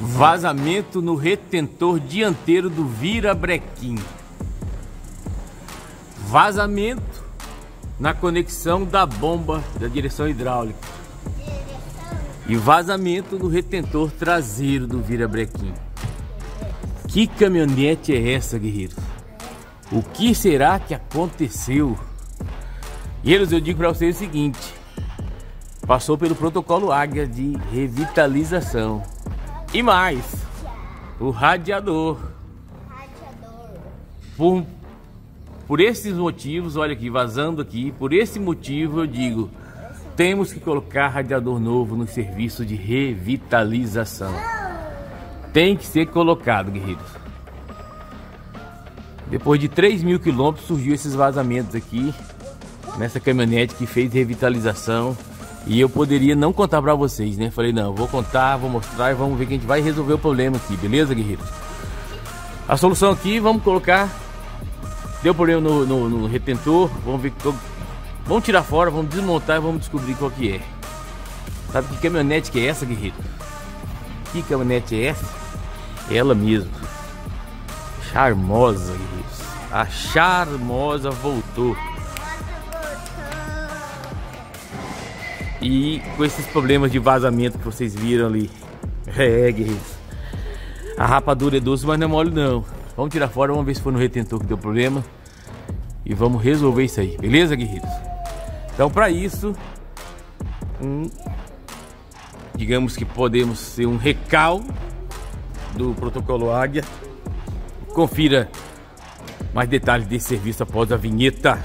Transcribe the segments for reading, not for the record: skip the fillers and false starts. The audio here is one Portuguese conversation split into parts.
Vazamento no retentor dianteiro do virabrequim. Vazamento na conexão da bomba da direção hidráulica. E vazamento no retentor traseiro do virabrequim. Que caminhonete é essa, guerreiros? O que será que aconteceu? Guerreiros, eu digo para vocês o seguinte: passou pelo protocolo Águia de revitalização. E mais, o radiador. Por esses motivos, olha aqui, vazando aqui, por esse motivo eu digo, temos que colocar radiador novo no serviço de revitalização. Tem que ser colocado, guerreiros. Depois de 3.000 quilômetros surgiu esses vazamentos aqui, nessa caminhonete que fez revitalização. E eu poderia não contar pra vocês, né? Falei, não, vou contar, vou mostrar e vamos ver que a gente vai resolver o problema aqui, beleza, guerreiros? A solução aqui, vamos colocar... Deu problema no retentor, vamos ver... Vamos tirar fora, vamos desmontar e vamos descobrir qual que é. Sabe que caminhonete que é essa, guerreiro? Que caminhonete é essa? Ela mesmo. Charmosa, guerreiros. A Charmosa voltou. E com esses problemas de vazamento que vocês viram ali. Guerreiros. A rapadura é doce, mas não é mole não. Vamos tirar fora, vamos ver se foi no retentor que deu problema. E vamos resolver isso aí, beleza, guerreiros? Então, para isso, digamos que podemos ser um recal do protocolo Águia. Confira mais detalhes desse serviço após a vinheta.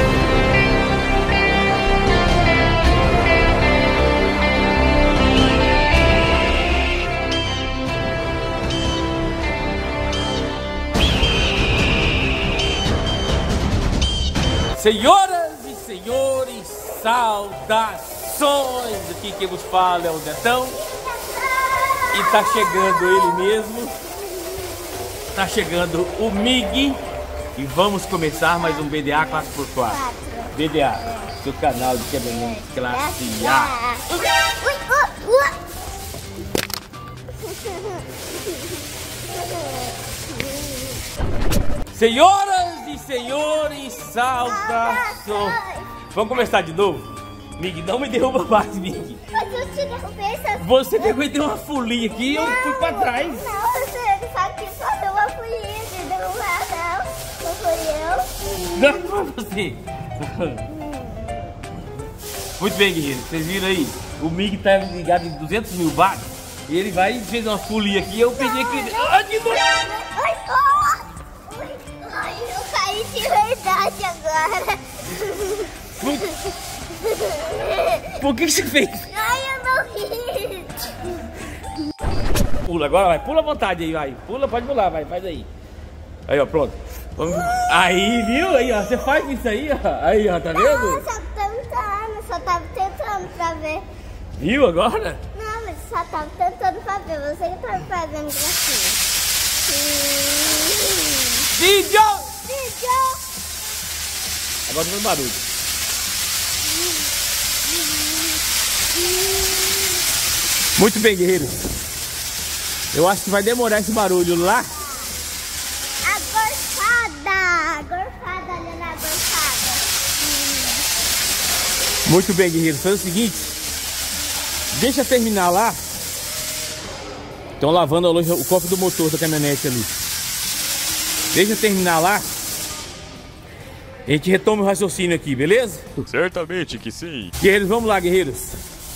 Senhoras e senhores, saudações! Aqui quem vos fala é o Netão. E tá chegando ele mesmo. Tá chegando o MIG. E vamos começar mais um BDA 4x4. BDA, seu canal de caminhonete classe A. Senhoras e senhores, saudações! Vamos começar de novo? Mig, não me derruba mais, Mig. Mas eu te derrubei essas... Você pegou e deu uma folia aqui e eu fui pra trás. Não, você sabe que só deu uma folia de derrubar, não fui eu. Não foi você. Muito bem, guerreiro, vocês viram aí? O Mig tá ligado em 200 mil watts e ele vai e fez uma folia aqui e eu peguei aqui. Ah, de novo! Ai, eu caí de verdade agora. Por que você fez? Ai, eu não ri. Pula agora, vai. Pula à vontade aí, vai. Pula, pode pular, vai. Faz aí. Aí, ó, pronto. Vamos... Aí, viu? Aí, ó. Você faz isso aí, ó. Aí, ó, tá vendo? Só tava tentando pra ver. Viu agora? Não, mas só tava tentando pra ver. Você que tava fazendo gracinha. Vídeo! Vídeo! Agora não barulho. Muito bem, guerreiros. Eu acho que vai demorar esse barulho lá. A gorfada! Gorfada, olha na gorfada. Muito bem, guerreiros. Faz o seguinte. Deixa terminar lá. Estão lavando o cofre do motor da caminhonete ali. Deixa terminar lá. A gente retoma o raciocínio aqui, beleza? Certamente que sim. Guerreiros, vamos lá, guerreiros.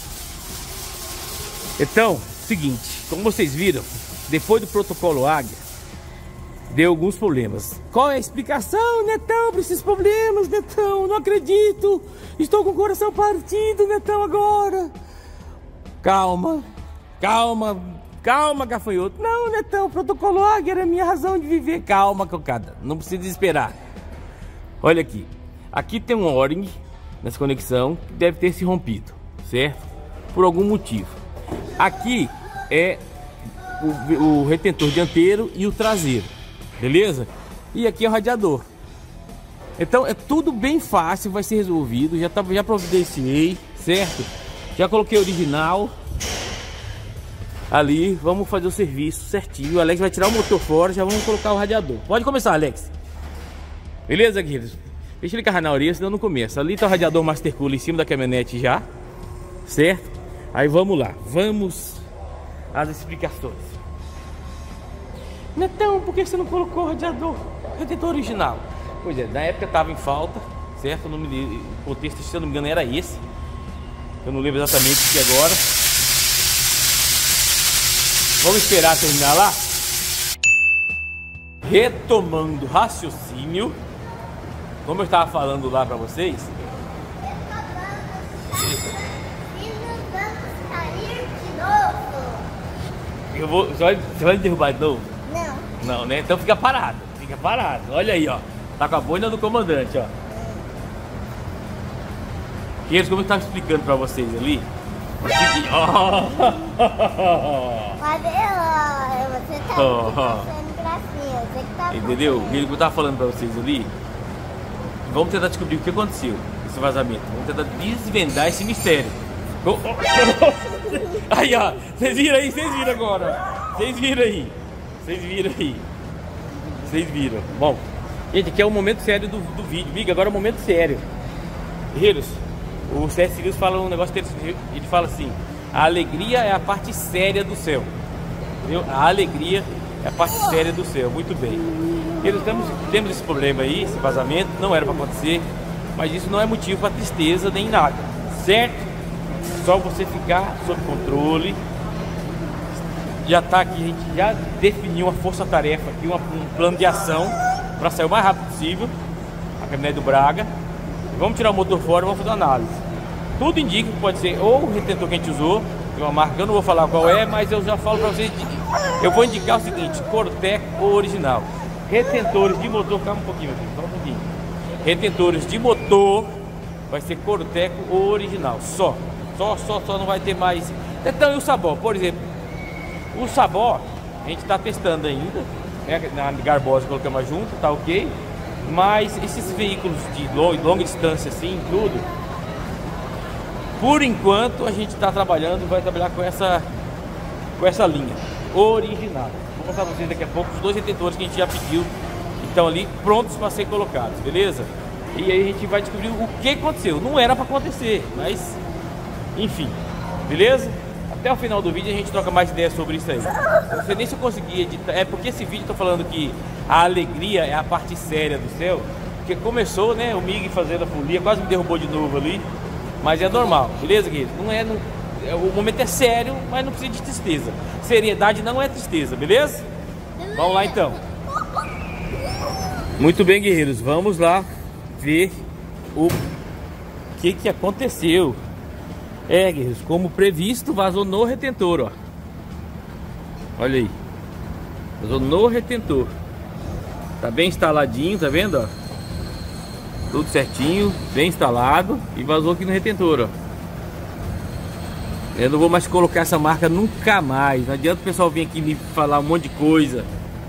Então, seguinte, como vocês viram, depois do protocolo Águia, deu alguns problemas. Qual é a explicação, Netão, para esses problemas, Netão? Não acredito. Estou com o coração partido, Netão, agora. Calma, calma, calma, gafanhoto. Não, Netão, o protocolo Águia era a minha razão de viver. Calma, cocada, não precisa desesperar. Olha aqui, aqui tem um O-ring nessa conexão que deve ter se rompido, certo? Por algum motivo. Aqui é o retentor dianteiro e o traseiro, beleza? E aqui é o radiador. Então é tudo bem fácil, vai ser resolvido. Já providenciei, certo? Já coloquei original. ali, vamos fazer o serviço certinho. O Alex vai tirar o motor fora, já vamos colocar o radiador. Pode começar, Alex. Beleza, guerreiros? Deixa ele carregar na orelha, senão não começa. Ali tá o radiador Master Cooler em cima da caminhonete já, certo? Aí vamos lá, vamos às explicações. Netão, por que você não colocou o radiador retentor original? Pois é, na época tava em falta, certo? O contexto, se eu não me engano, era esse. Eu não lembro exatamente o que agora. Vamos esperar terminar lá. Retomando o raciocínio, como eu estava falando lá para vocês. E não vamos cair de novo. Você vai me derrubar de novo? Não. Não, né? Então fica parado. Fica parado. Olha aí, ó. Tá com a boina do comandante, ó. E eles, como eu estava explicando para vocês ali. Mas você tá sendo gracinha, você que tá. Entendeu? O que eu tava falando pra vocês ali. Vamos tentar descobrir o que aconteceu, esse vazamento. Vamos tentar desvendar esse mistério. Aí, ó. Vocês viram aí, vocês viram agora. Vocês viram aí. Vocês viram aí. Vocês viram. Bom, gente, aqui é o momento sério do vídeo. Miga, agora é o momento sério. Guerreiros, o C.S. Lewis fala um negócio interessante. Ele fala assim: a alegria é a parte séria do céu. Entendeu? A alegria é a parte séria do céu. Muito bem. Temos esse problema aí, esse vazamento. Não era para acontecer, mas isso não é motivo para tristeza nem nada, certo? Só você ficar sob controle. Já tá aqui, a gente já definiu uma força-tarefa aqui, um plano de ação para sair o mais rápido possível. A caminhonete do Braga. Vamos tirar o motor fora e vamos fazer uma análise. Tudo indica que pode ser ou o retentor que a gente usou, de uma marca que eu não vou falar qual é, mas eu já falo para vocês. Eu vou indicar o seguinte: Cortec ou original. Retentores de motor, calma um pouquinho, só um pouquinho. Retentores de motor vai ser Cortec ou original. Só não vai ter mais. Então, e o Sabó, por exemplo? O Sabó a gente está testando ainda, né? Na Garbosa colocamos junto, tá ok. Mas esses veículos de longa distância assim, tudo, por enquanto a gente está trabalhando, vai trabalhar com essa linha original. Vou mostrar para vocês daqui a pouco os dois retentores que a gente já pediu, estão ali prontos para ser colocados, beleza? E aí a gente vai descobrir o que aconteceu. Não era para acontecer, mas enfim, beleza? Até o final do vídeo a gente troca mais ideias sobre isso aí. Eu não sei nem se eu consegui editar. É porque esse vídeo eu tô falando que a alegria é a parte séria do céu. Porque começou, né, o Mig fazendo a folia, quase me derrubou de novo ali. Mas é normal, beleza, querido? O momento é sério, mas não precisa de tristeza. Seriedade não é tristeza, beleza? Vamos lá então. Muito bem, guerreiros, vamos lá ver o que aconteceu. Guerreiros, como previsto, vazou no retentor, ó. Olha aí. Vazou no retentor. Tá bem instaladinho, tá vendo, ó? Tudo certinho, bem instalado. E vazou aqui no retentor, ó. Eu não vou mais colocar essa marca nunca mais. Não adianta o pessoal vir aqui me falar um monte de coisa.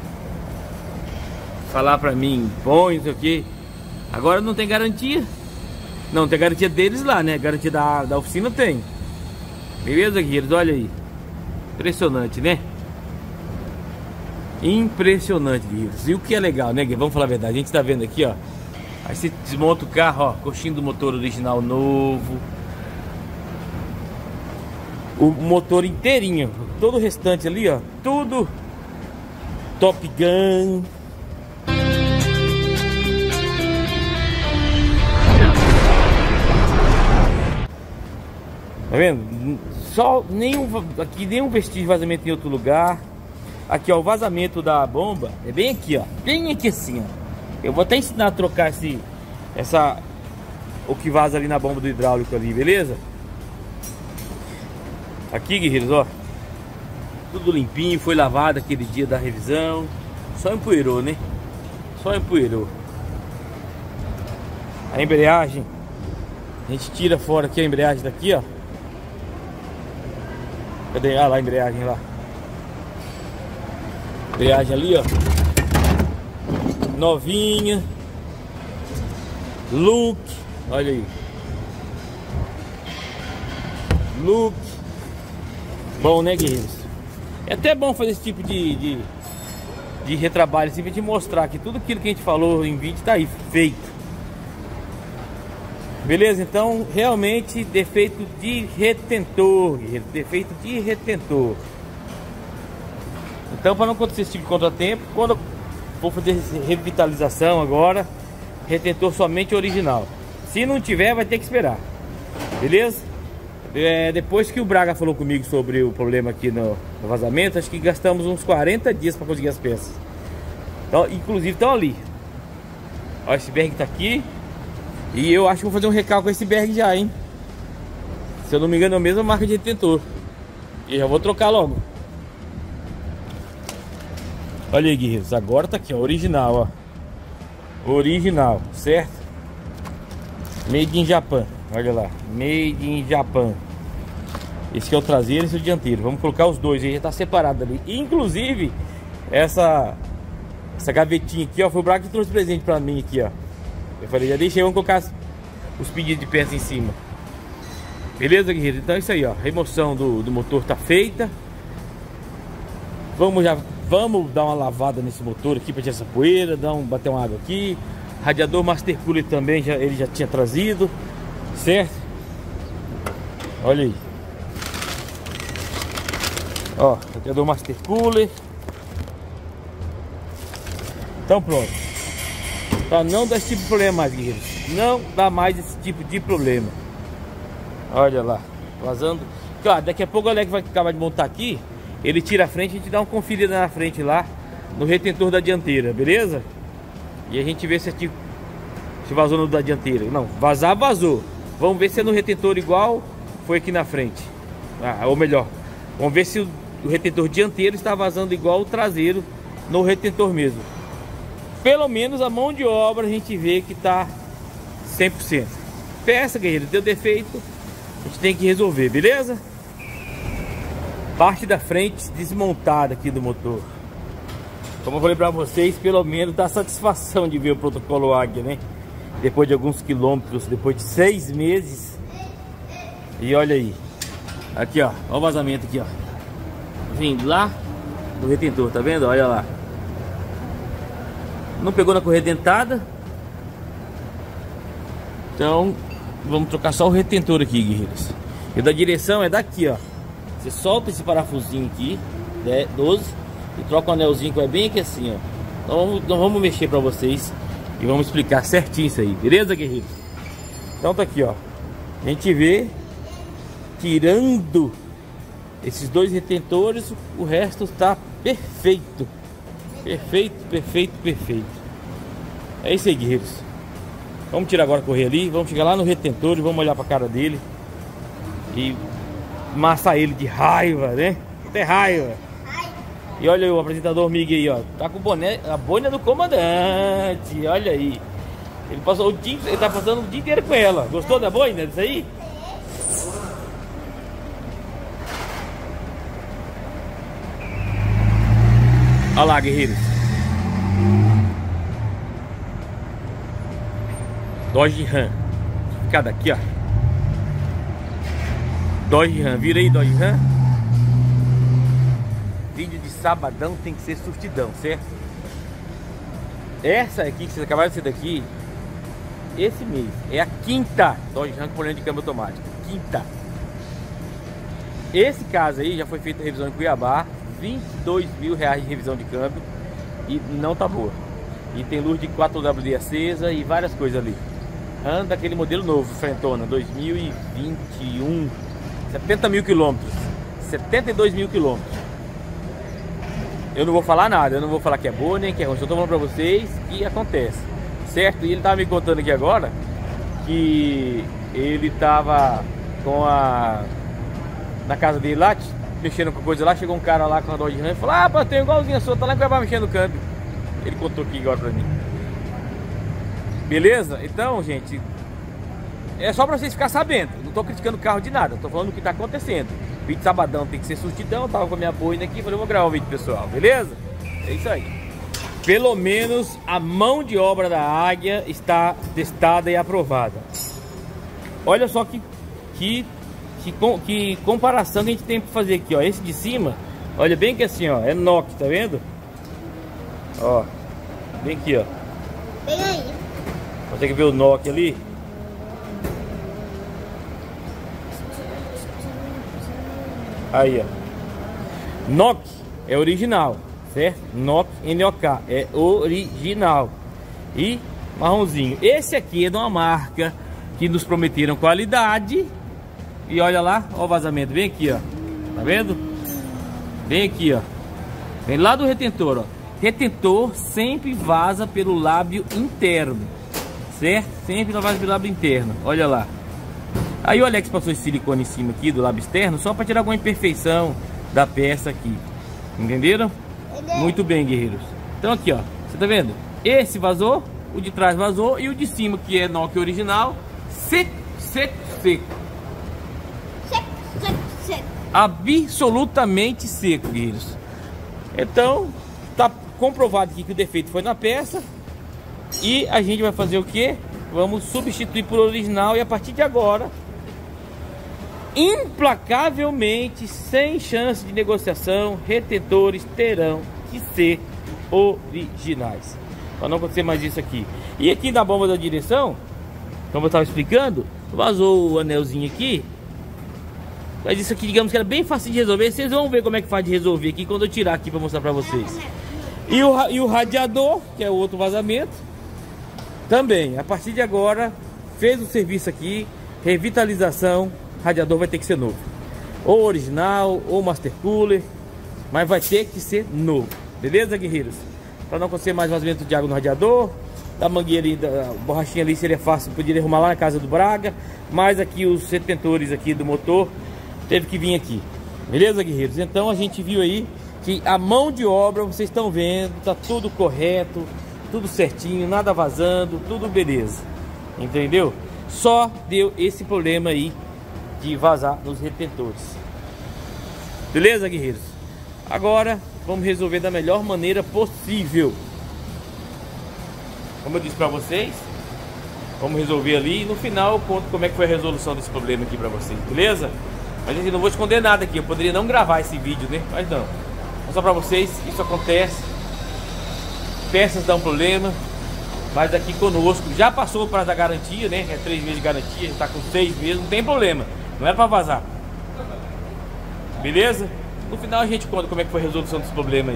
Falar pra mim, põe, não sei o que. Agora não tem garantia. Não, tem garantia deles lá, né? Garantia da oficina tem. Beleza, guerreiros? Olha aí. Impressionante, né? Impressionante, guerreiros. E o que é legal, né, guerreiros? Vamos falar a verdade. A gente tá vendo aqui, ó. Aí você desmonta o carro, ó. Coxinho do motor original novo. O motor inteirinho. Todo o restante ali, ó. Tudo Top Gun. Tá vendo? Só aqui nenhum vestígio de vazamento em outro lugar. Aqui, ó, o vazamento da bomba é bem aqui, ó. Bem aqui assim, ó. Eu vou até ensinar a trocar o que vaza ali na bomba do hidráulico ali, beleza? Aqui, guerreiros, ó. Tudo limpinho, foi lavado aquele dia da revisão. Só empoeirou, né? Só empoeirou. A embreagem, a gente tira fora aqui a embreagem daqui, ó. Cadê? Ah, lá a embreagem lá. Embreagem ali, ó. Novinha. Look. Olha aí. Look. Bom, né, guerreiros? É até bom fazer esse tipo de retrabalho assim, pra gente mostrar que tudo aquilo que a gente falou em vídeo tá aí feito. Beleza? Então, realmente, defeito de retentor, defeito de retentor. Então, para não acontecer esse tipo de contratempo, quando eu for fazer revitalização agora, retentor somente original. Se não tiver, vai ter que esperar. Beleza? Depois que o Braga falou comigo sobre o problema aqui no vazamento, acho que gastamos uns 40 dias para conseguir as peças. Então, inclusive, estão ali. Ó, esse berg tá aqui. E eu acho que vou fazer um recalque com esse berg já, hein? Se eu não me engano, é a mesma marca de retentor. E já vou trocar logo. Olha aí, guerreiros. Agora tá aqui, ó. Original, ó. Original, certo? Made in Japan. Olha lá. Made in Japan. Esse aqui é o traseiro e esse é o dianteiro. Vamos colocar os dois aí. Já tá separado ali. Inclusive, essa gavetinha aqui, ó. Foi o Braga que trouxe presente pra mim aqui, ó. Eu falei, já deixei, vamos colocar os pedidos de peça em cima. Beleza, guerreiro? Então é isso aí, ó. A remoção do motor tá feita. Vamos dar uma lavada nesse motor aqui para tirar essa poeira, bater uma água aqui. Radiador Master Cooler também, ele já tinha trazido, certo? Olha aí. Ó, radiador Master Cooler. Então pronto. Pra não dar esse tipo de problema mais, guerreiros. Não dá mais esse tipo de problema. Olha lá, vazando. Claro, daqui a pouco o Alex vai acabar de montar aqui. Ele tira a frente, a gente dá uma conferida na frente lá, no retentor da dianteira, beleza? E a gente vê se vazou no da dianteira. Não, vazou. Vamos ver se é no retentor igual foi aqui na frente. Ou melhor, vamos ver se o retentor dianteiro está vazando igual o traseiro no retentor mesmo. Pelo menos a mão de obra a gente vê que tá 100%. Peça, guerreiro, deu defeito, a gente tem que resolver, beleza? Parte da frente desmontada aqui do motor. Como eu falei pra vocês, pelo menos dá satisfação de ver o protocolo Águia, né? Depois de alguns quilômetros, depois de 6 meses. E olha aí. Aqui, ó, olha o vazamento aqui, ó. Vindo lá do retentor, tá vendo? Olha lá. Não pegou na correia dentada. Então vamos trocar só o retentor aqui, guerreiros. E da direção é daqui, ó. Você solta esse parafusinho aqui, 12, e troca o anelzinho que vai bem aqui assim, ó. Então vamos mexer pra vocês e vamos explicar certinho isso aí, beleza, guerreiros? Então tá aqui, ó. A gente vê, tirando esses dois retentores, o resto tá perfeito. Perfeito. É isso aí, guerreiros. Vamos tirar agora a correia ali, vamos chegar lá no retentor e vamos olhar pra cara dele e amassar ele de raiva, né? Até raiva. E olha aí o apresentador Miguel aí, ó. Tá com o boné, a boina do comandante. Olha aí. Ele tá passando o dia inteiro com ela. Gostou da boina disso aí? Olha lá, guerreiros. Dodge Ram. Ficar daqui, ó. Dodge Ram. Vira aí, Dodge Ram. Vídeo de sabadão tem que ser surtidão, certo? Essa aqui que vocês acabaram de ser daqui, esse mês, é a quinta Dodge Ram com problema de câmbio automático. Quinta. Esse caso aí já foi feita a revisão em Cuiabá. 22 mil reais de revisão de câmbio e não tá boa. E tem luz de 4WD acesa e várias coisas ali. Anda aquele modelo novo, Frentona, 2021, 70 mil quilômetros, 72 mil quilômetros. Eu não vou falar nada, eu não vou falar que é boa nem que é ruim, só tô falando pra vocês que acontece, certo? E ele tava me contando aqui agora que ele tava na casa dele lá, mexendo com coisa lá, chegou um cara lá com a Dodge Ram e falou: ah, pô, tem igualzinho a sua, tá lá em Cuiabá mexendo no câmbio. Ele contou aqui agora pra mim. Beleza? Então, gente, é só pra vocês ficarem sabendo. Eu não tô criticando o carro de nada, tô falando o que tá acontecendo. Vídeo de sabadão tem que ser surtidão. Tava com a minha boina aqui, falei, vou gravar um vídeo, pessoal, beleza? É isso aí. Pelo menos a mão de obra da Águia está testada e aprovada. Olha só que comparação que a gente tem para fazer aqui, ó. Esse de cima Olha bem que assim, ó, é inox, tá vendo? Ó, bem aqui, ó. Vem aí. Consegue ver o inox ali? Aí, ó. NOK é original, certo? NOK, N-O-K, é original. E marronzinho. Esse aqui é de uma marca que nos prometeram qualidade. E olha lá, ó o vazamento. Vem aqui, ó. Tá vendo? Vem aqui, ó. Vem lá do retentor, ó. Retentor sempre vaza pelo lábio interno, certo? Sempre vaza pelo lábio interno. Olha lá. Aí o Alex passou esse silicone em cima aqui do lábio externo só para tirar alguma imperfeição da peça aqui. Entenderam? Muito bem, guerreiros. Então aqui, ó. Você tá vendo? Esse vazou, o de trás vazou e o de cima, que é NOK original, seco, seco, seco. Seco, seco, seco. Absolutamente seco, guerreiros. Então, tá comprovado aqui que o defeito foi na peça. E a gente vai fazer o que? Vamos substituir por original. E a partir de agora, implacavelmente, sem chance de negociação, retentores terão que ser originais, para não acontecer mais isso aqui. E aqui na bomba da direção, como eu estava explicando, vazou o anelzinho aqui. Mas isso aqui, digamos que era bem fácil de resolver. Vocês vão ver como é que faz de resolver aqui quando eu tirar aqui para mostrar para vocês. E o radiador, que é o outro vazamento, também, a partir de agora, fez o serviço aqui, revitalização, radiador vai ter que ser novo. Ou original, ou master cooler, mas vai ter que ser novo. Beleza, guerreiros? Para não acontecer mais vazamento de água no radiador, da mangueira ali, da borrachinha ali seria fácil, poderia arrumar lá na casa do Braga, mas aqui os retentores aqui do motor teve que vir aqui. Beleza, guerreiros? Então a gente viu aí que a mão de obra, vocês estão vendo, tá tudo correto, tudo certinho, nada vazando, tudo beleza. Entendeu? Só deu esse problema aí de vazar nos retentores. Beleza, guerreiros? Agora vamos resolver da melhor maneira possível. Como eu disse pra vocês, vamos resolver ali e no final eu conto como é que foi a resolução desse problema aqui pra vocês, beleza? Mas gente, não vou esconder nada aqui, eu poderia não gravar esse vídeo, né? Mas não, vou só pra vocês, isso acontece. Peças dão problema, mas aqui conosco já passou para da garantia, né? É 3 meses de garantia, já tá com 6 meses, não tem problema, não é para vazar. Beleza? No final a gente conta como é que foi a resolução desse problema aí.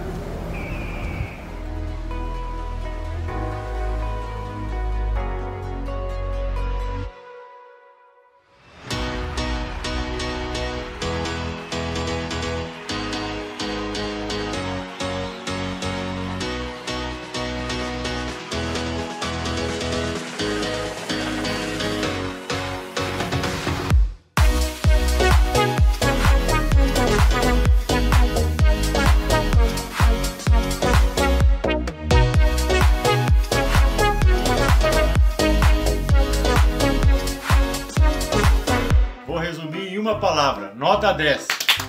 Uma palavra, nota 10.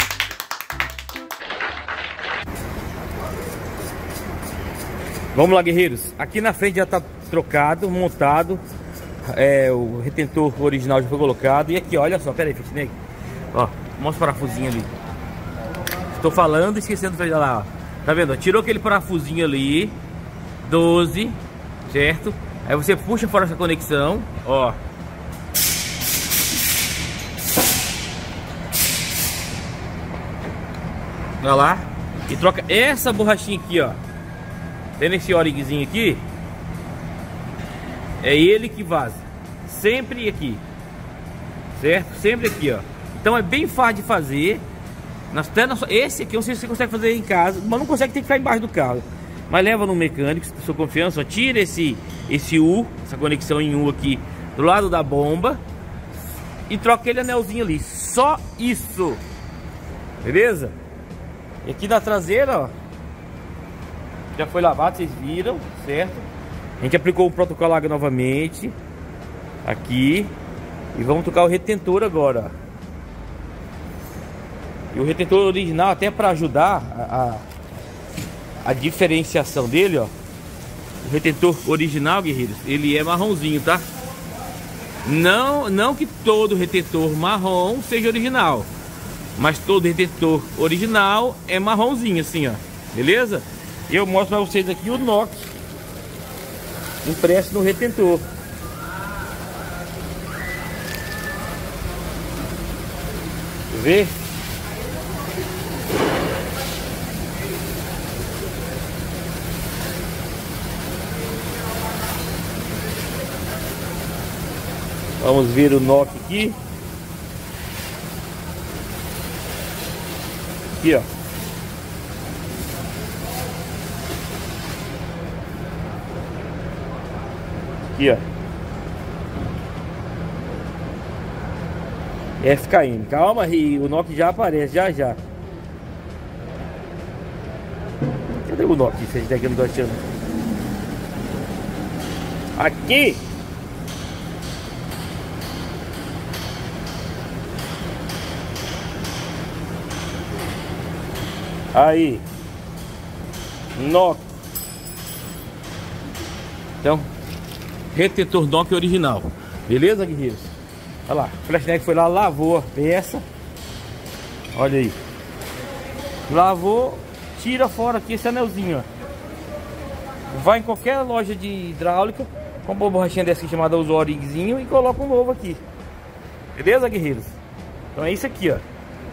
Vamos lá, guerreiros. Aqui na frente já está trocado, montado. O retentor original já foi colocado. E aqui, olha só, pera aí, Fitneg. Ó, mostra o parafusinho ali. Estou falando e esquecendo de lá, ó. Tá vendo? Tirou aquele parafusinho ali, 12, certo? Aí você puxa fora essa conexão, ó. Olha lá. E troca essa borrachinha aqui, ó. Tendo esse O-ringzinho aqui, é ele que vaza. Sempre aqui, certo? Sempre aqui, ó. Então é bem fácil de fazer. Esse aqui eu não sei se você consegue fazer em casa, mas não consegue, ter que ficar embaixo do carro. Mas leva no mecânico, se sua confiança, ó, tira esse U, essa conexão em U aqui do lado da bomba e troca aquele anelzinho ali. Só isso. Beleza? E aqui na traseira, ó, já foi lavado, vocês viram, certo? A gente aplicou o protocolo água novamente aqui. E vamos trocar o retentor agora, ó. E o retentor original, até para ajudar a diferenciação dele, ó. O retentor original, guerreiros, ele é marronzinho, tá? Não que todo retentor marrom seja original. Mas todo retentor original é marronzinho assim, ó. Beleza? Eu mostro pra vocês aqui o NOC impresso no retentor. Ver? Vamos ver o NOC aqui. Aqui, ó. Aqui, ó. FKM. Calma, e o NOC já aparece, já. Cadê o NOC? Se a gente tá aqui no Dotiano. Aqui! Aí, NOC. Então, retentor NOC original. Beleza, guerreiros? Olha lá, o Flashneck foi lá, lavou a peça. Olha aí. Lavou, tira fora aqui esse anelzinho, ó. Vai em qualquer loja de hidráulica, compra uma borrachinha dessa aqui chamada Usorigzinho e coloca um novo aqui. Beleza, guerreiros? Então é isso aqui, ó.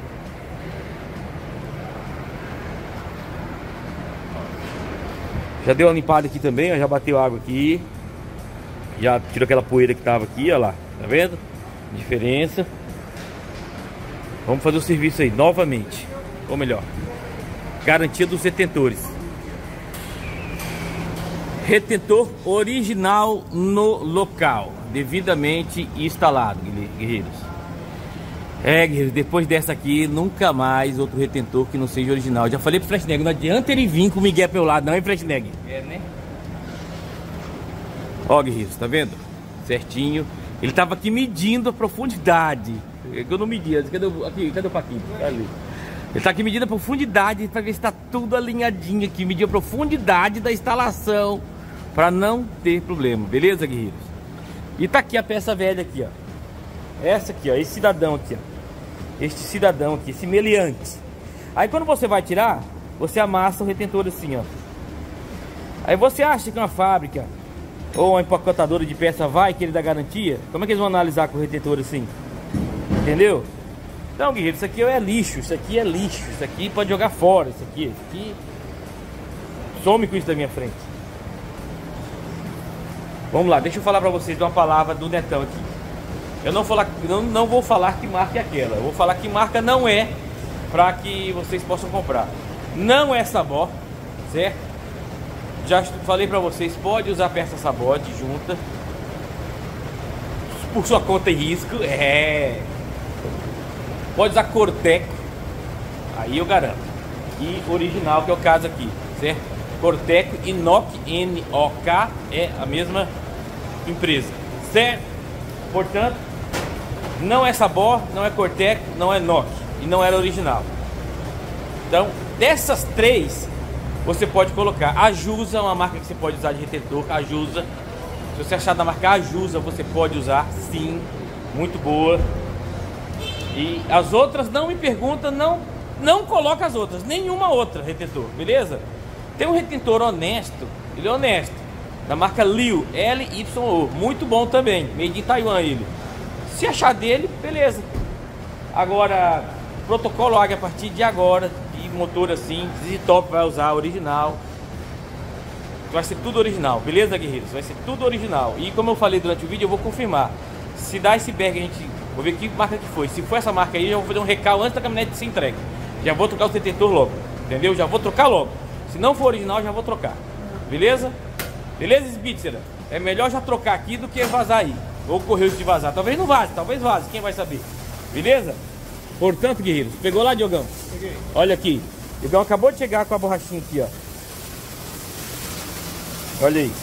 Já deu uma limpada aqui também, ó, já bateu água aqui. Já tirou aquela poeira que tava aqui, ó lá. Tá vendo? Diferença. Vamos fazer o serviço aí novamente. Ou melhor, garantia dos retentores. Retentor original no local, devidamente instalado, guerreiros. Guerreiros, depois dessa aqui, nunca mais outro retentor que não seja original. Já falei pro Flashneck, não adianta ele vir com o Miguel pelo lado, não é, Flashneck? É, né? Ó, guerreiros, tá vendo? Certinho. Ele tava aqui medindo a profundidade. Eu não media. Cadê o Paquinho? Tá ali. Ele tá aqui medindo a profundidade para ver se tá tudo alinhadinho aqui. Medir a profundidade da instalação para não ter problema. Beleza, guerreiros? E tá aqui a peça velha aqui, ó. Essa aqui, ó. Esse cidadão aqui, ó. Este cidadão aqui, esse meliante. Aí quando você vai tirar, você amassa o retentor assim, ó. Aí você acha que uma fábrica ou uma empacotadora de peça vai querer dar garantia? Como é que eles vão analisar com o retentor assim? Entendeu? Então, guerreiro, isso aqui é lixo. Isso aqui é lixo. Isso aqui pode jogar fora. Isso aqui some com isso da minha frente. Vamos lá, deixa eu falar pra vocês de uma palavra do Netão aqui. Eu não vou falar que marca é aquela. Eu vou falar que marca não é, para que vocês possam comprar. Não é Sabó, certo? Já falei para vocês, pode usar peça Sabó de junta por sua conta e risco. Pode usar Corteco, aí eu garanto. E original, que é o caso aqui, certo? Corteco e NOC, N-O-K, é a mesma empresa, certo? Portanto, não é Sabó, não é Corteco, não é NOC e não era original. Então, dessas três, você pode colocar. A Jusa é uma marca que você pode usar de retentor. A Jusa, se você achar da marca Ajusa, você pode usar, sim, muito boa. E as outras, não me pergunta, não coloca as outras, nenhuma outra retentor, beleza? Tem um retentor honesto, ele é honesto, da marca Liu, L-Y-O, muito bom também, made in Taiwan ele. Se achar dele, beleza. Agora, protocolo Águia a partir de agora, e motor assim, Z-Top vai usar original. Vai ser tudo original, beleza, guerreiros? Vai ser tudo original. E como eu falei durante o vídeo, eu vou confirmar. Se dá iceberg, a gente... Vou ver que marca que foi. Se for essa marca aí, eu vou fazer um recal antes da caminhonete ser entregue. Já vou trocar o detentor logo, entendeu? Já vou trocar logo. Se não for original, já vou trocar. Beleza? Beleza, Spitzer? É melhor já trocar aqui do que vazar aí. Ou correr de vazar. Talvez não vaze, talvez vaze. Quem vai saber? Beleza? Portanto, guerreiros, pegou lá, Diogão? Peguei. Olha aqui. Diogão acabou de chegar com a borrachinha aqui, ó. Olha aí.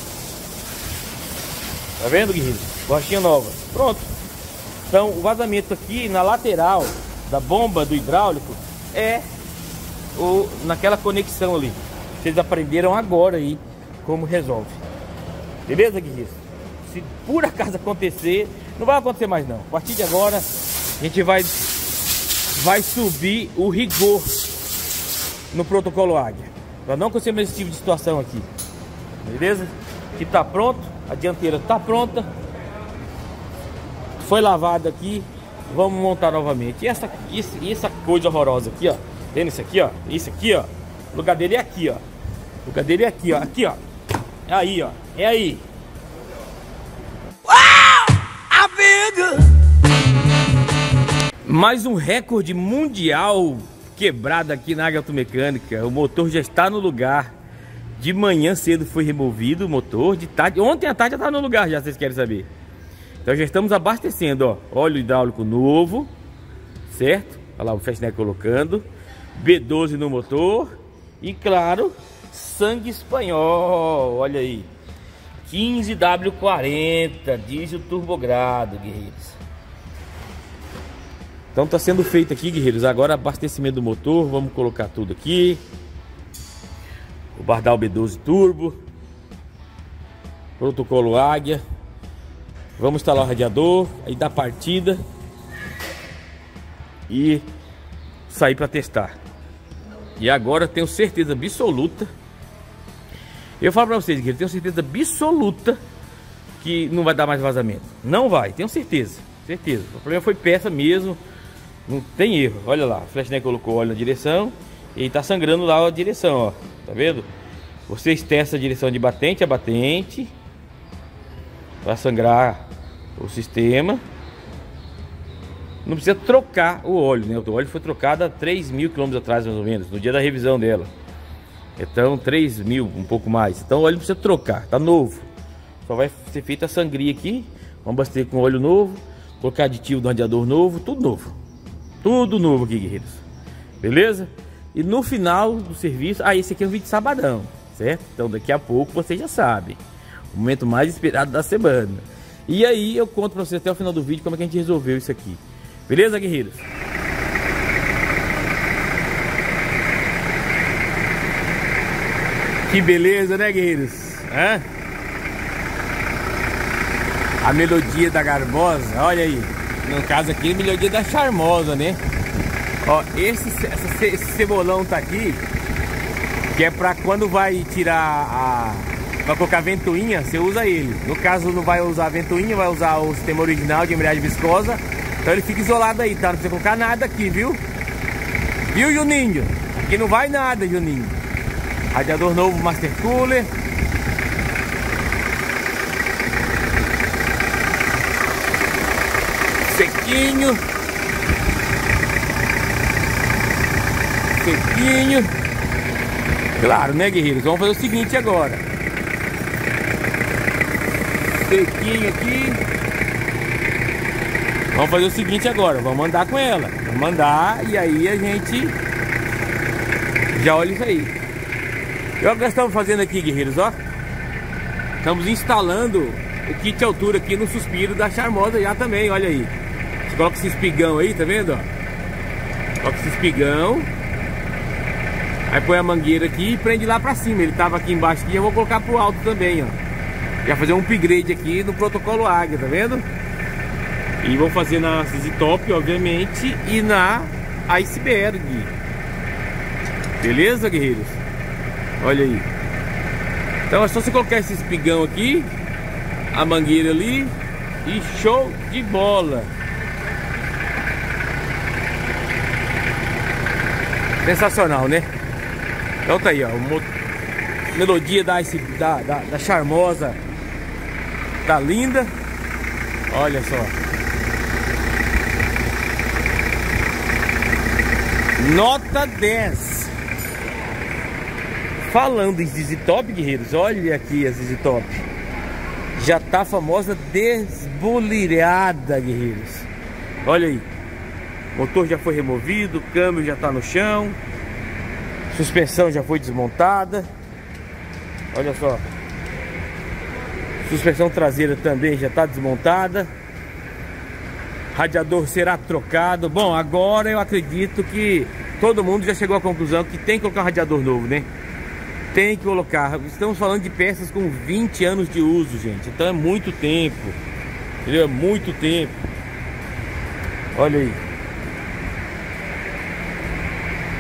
Tá vendo, guerreiros? Borrachinha nova. Pronto. Então, o vazamento aqui na lateral da bomba do hidráulico é naquela conexão ali. Vocês aprenderam agora aí como resolve. Beleza, guerreiros? Se por acaso acontecer, não vai acontecer mais não. A partir de agora, a gente vai vai subir o rigor no protocolo Águia, para não acontecer mais esse tipo de situação aqui. Beleza? Aqui tá pronto, a dianteira tá pronta, foi lavada aqui, vamos montar novamente. E essa coisa horrorosa aqui, ó, vendo isso aqui, ó, isso aqui, ó, o lugar dele é aqui, ó, o lugar dele é aqui, ó, aqui, ó, é aí, ó, é aí. Mais um recorde mundial quebrado aqui na Águia Automecânica. O motor já está no lugar. De manhã cedo foi removido o motor. De tarde, ontem à tarde já está no lugar, já, vocês querem saber. Então já estamos abastecendo, ó, óleo hidráulico novo, certo? Olha lá o Fastnet colocando, B12 no motor e, claro, sangue espanhol. Olha aí, 15W40 diesel turbogrado, guerreiros. Então tá sendo feito aqui, guerreiros, agora abastecimento do motor. Vamos colocar tudo aqui. O Bardal B12 Turbo, protocolo Águia. Vamos instalar o radiador, aí dar partida e sair para testar. E agora tenho certeza absoluta, eu falo para vocês, guerreiros, tenho certeza absoluta que não vai dar mais vazamento. Não vai, tenho certeza, certeza. O problema foi peça mesmo. Não tem erro, olha lá, o Fastnet colocou óleo na direção e tá sangrando lá a direção, ó, tá vendo? Vocês testam a direção de batente a batente para sangrar o sistema. Não precisa trocar o óleo, né? O óleo foi trocado há 3.000 km atrás, mais ou menos, no dia da revisão dela. Então 3.000, um pouco mais. Então o óleo não precisa trocar, tá novo. Só vai ser feita a sangria aqui. Vamos abastecer com óleo novo, colocar aditivo do radiador novo, tudo novo. Tudo novo aqui, guerreiros. Beleza? E no final do serviço... Ah, esse aqui é um vídeo de sabadão, certo? Então daqui a pouco vocês já sabem. O momento mais esperado da semana. E aí eu conto pra vocês até o final do vídeo como é que a gente resolveu isso aqui. Beleza, guerreiros? Que beleza, né, guerreiros? Hã? A melodia da Garbosa, olha aí. No caso aqui, a melodia da Charmosa, né? Ó, esse cebolão tá aqui, que é pra quando vai tirar vai colocar ventoinha, você usa ele. No caso não vai usar ventoinha, vai usar o sistema original de embreagem viscosa. Então ele fica isolado aí, tá? Não precisa colocar nada aqui, viu? Viu, Juninho? Aqui não vai nada, Juninho. Radiador novo, Master Cooler. Sequinho. Sequinho. Claro, né, guerreiros? Vamos fazer o seguinte agora. Sequinho aqui. Vamos fazer o seguinte agora. Vamos andar com ela. Vamos andar e aí a gente já olha isso aí. E olha o que nós estamos fazendo aqui, guerreiros, ó. Estamos instalando o kit altura aqui no suspiro da Charmosa já também, olha aí. Você coloca esse espigão aí, tá vendo, ó? Coloca esse espigão. Aí põe a mangueira aqui e prende lá pra cima. Ele tava aqui embaixo aqui, eu vou colocar pro alto também, ó. Já fazer um upgrade aqui no protocolo Águia, tá vendo? E vou fazer na CZ Top, obviamente, e na Iceberg. Beleza, guerreiros? Olha aí. Então é só você colocar esse espigão aqui, a mangueira ali, e show de bola. Sensacional, né? Então tá aí, ó, melodia da Charmosa tá linda. Olha só. Nota 10. Falando em ZZ Top, guerreiros, olha aqui a ZZ Top. Já tá a famosa desbolirada, guerreiros. Olha aí. O motor já foi removido, o câmbio já tá no chão. Suspensão já foi desmontada. Olha só. Suspensão traseira também já está desmontada. Radiador será trocado. Bom, agora eu acredito que todo mundo já chegou à conclusão que tem que colocar um radiador novo, né? Tem que colocar. Estamos falando de peças com 20 anos de uso, gente. Então é muito tempo. Entendeu? É muito tempo. Olha aí.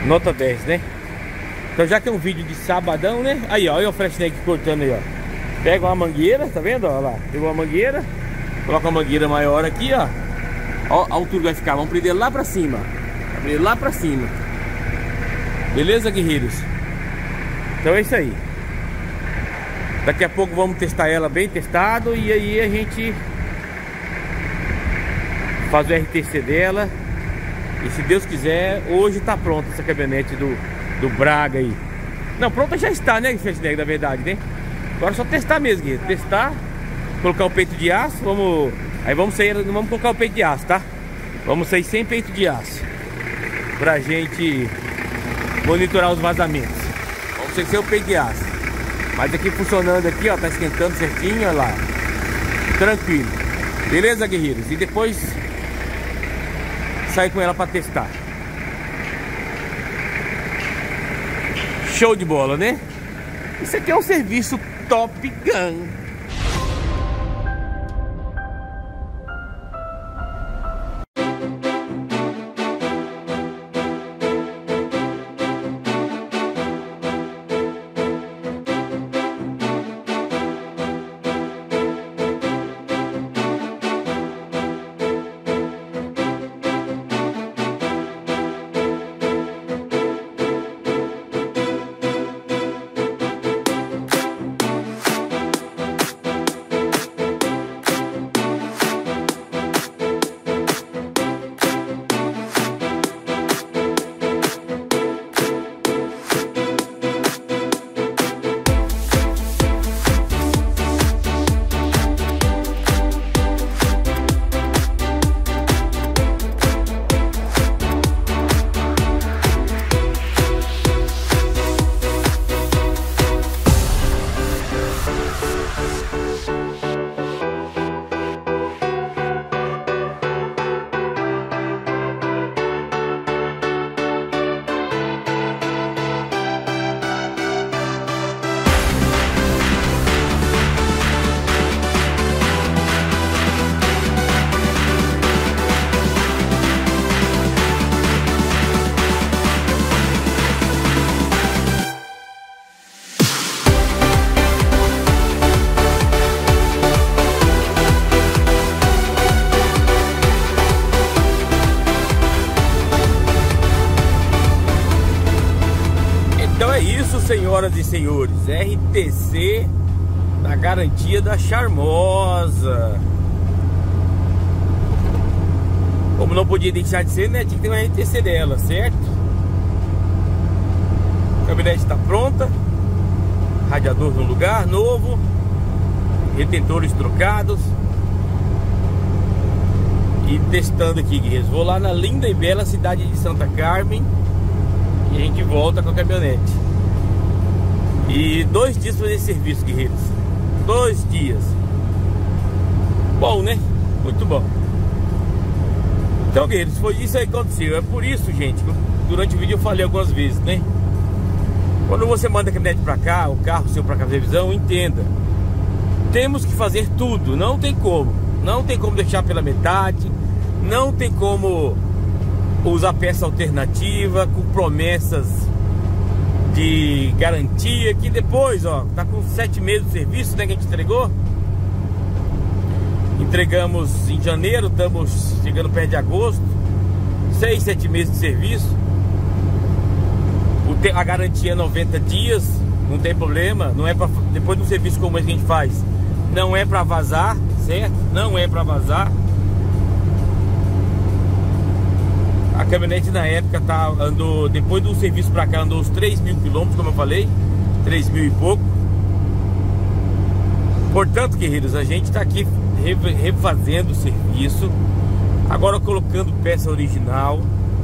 Nota 10, né? Então já que é um vídeo de sabadão, né? Aí, ó, olha o Freshneg cortando aí, ó. Pega uma mangueira, tá vendo? Olha lá, pegou uma mangueira. Coloca uma mangueira maior aqui, ó. Ó a altura que vai ficar, vamos prender lá pra cima. Abrir lá pra cima. Beleza, guerreiros? Então é isso aí. Daqui a pouco vamos testar ela bem testado. E aí a gente faz o RTC dela. E se Deus quiser, hoje tá pronta essa caminhonete do Braga aí. Não, pronta já está, né, Freshneg, na verdade, né? Agora é só testar mesmo, guerreiro. Testar, colocar o peito de aço. Aí vamos sair, não vamos colocar o peito de aço, tá? Vamos sair sem peito de aço, pra gente monitorar os vazamentos. Vamos sair sem o peito de aço. Mas aqui funcionando aqui, ó, tá esquentando certinho, ó lá. Tranquilo. Beleza, guerreiros? E depois sair com ela pra testar. Show de bola, né? Isso aqui é um serviço Top Gun. Senhoras e senhores, RTC na garantia da Charmosa. Como não podia deixar de ser, né? Tinha que ter uma RTC dela, certo? A caminhonete está pronta. Radiador no lugar, novo. Retentores trocados. E testando aqui, guerreiros. Vou lá na linda e bela cidade de Santa Carmen. E a gente volta com a caminhonete. E 2 dias para fazer esse serviço, guerreiros. 2 dias. Bom, né? Muito bom. Então, guerreiros, foi isso aí que aconteceu. É por isso, gente, que durante o vídeo eu falei algumas vezes, né? Quando você manda a caminhonete para cá, o carro seu para cá fazer revisão, entenda. Temos que fazer tudo, não tem como. Não tem como deixar pela metade. Não tem como usar peça alternativa com promessas de garantia, que depois, ó, tá com 7 meses de serviço, né, que a gente entregou. Entregamos em janeiro, estamos chegando perto de agosto. 6, 7 meses de serviço. A garantia é 90 dias, não tem problema. Não é pra, depois de um serviço como esse que a gente faz, não é pra vazar, certo? Não é pra vazar. A caminhonete na época andou, depois do serviço pra cá, andou uns 3.000 quilômetros, como eu falei, 3.000 e pouco. Portanto, guerreiros, a gente tá aqui refazendo o serviço, agora colocando peça original.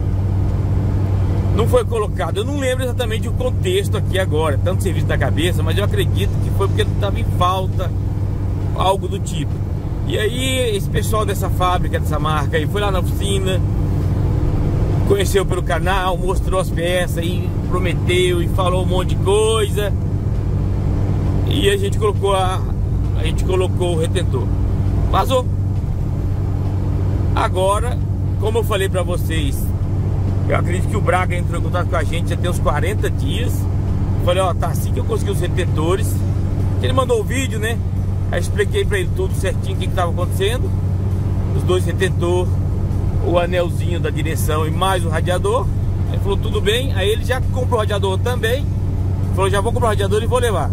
Não foi colocado, eu não lembro exatamente o contexto aqui agora, tanto serviço da cabeça, mas eu acredito que foi porque estava em falta, algo do tipo. E aí esse pessoal dessa fábrica, dessa marca aí, foi lá na oficina, conheceu pelo canal, mostrou as peças e prometeu e falou um monte de coisa. E a gente colocou o retentor. Vazou. Agora, como eu falei pra vocês Eu acredito que o Braga entrou em contato com a gente já tem uns 40 dias. Falei, ó, tá assim que eu consegui os retentores. Ele mandou o vídeo, né? Aí expliquei pra ele tudo certinho o que tava acontecendo. Os dois retentores, o anelzinho da direção e mais o radiador. Aí falou, tudo bem. Aí ele já comprou o radiador também. Falou, já vou comprar o radiador e vou levar.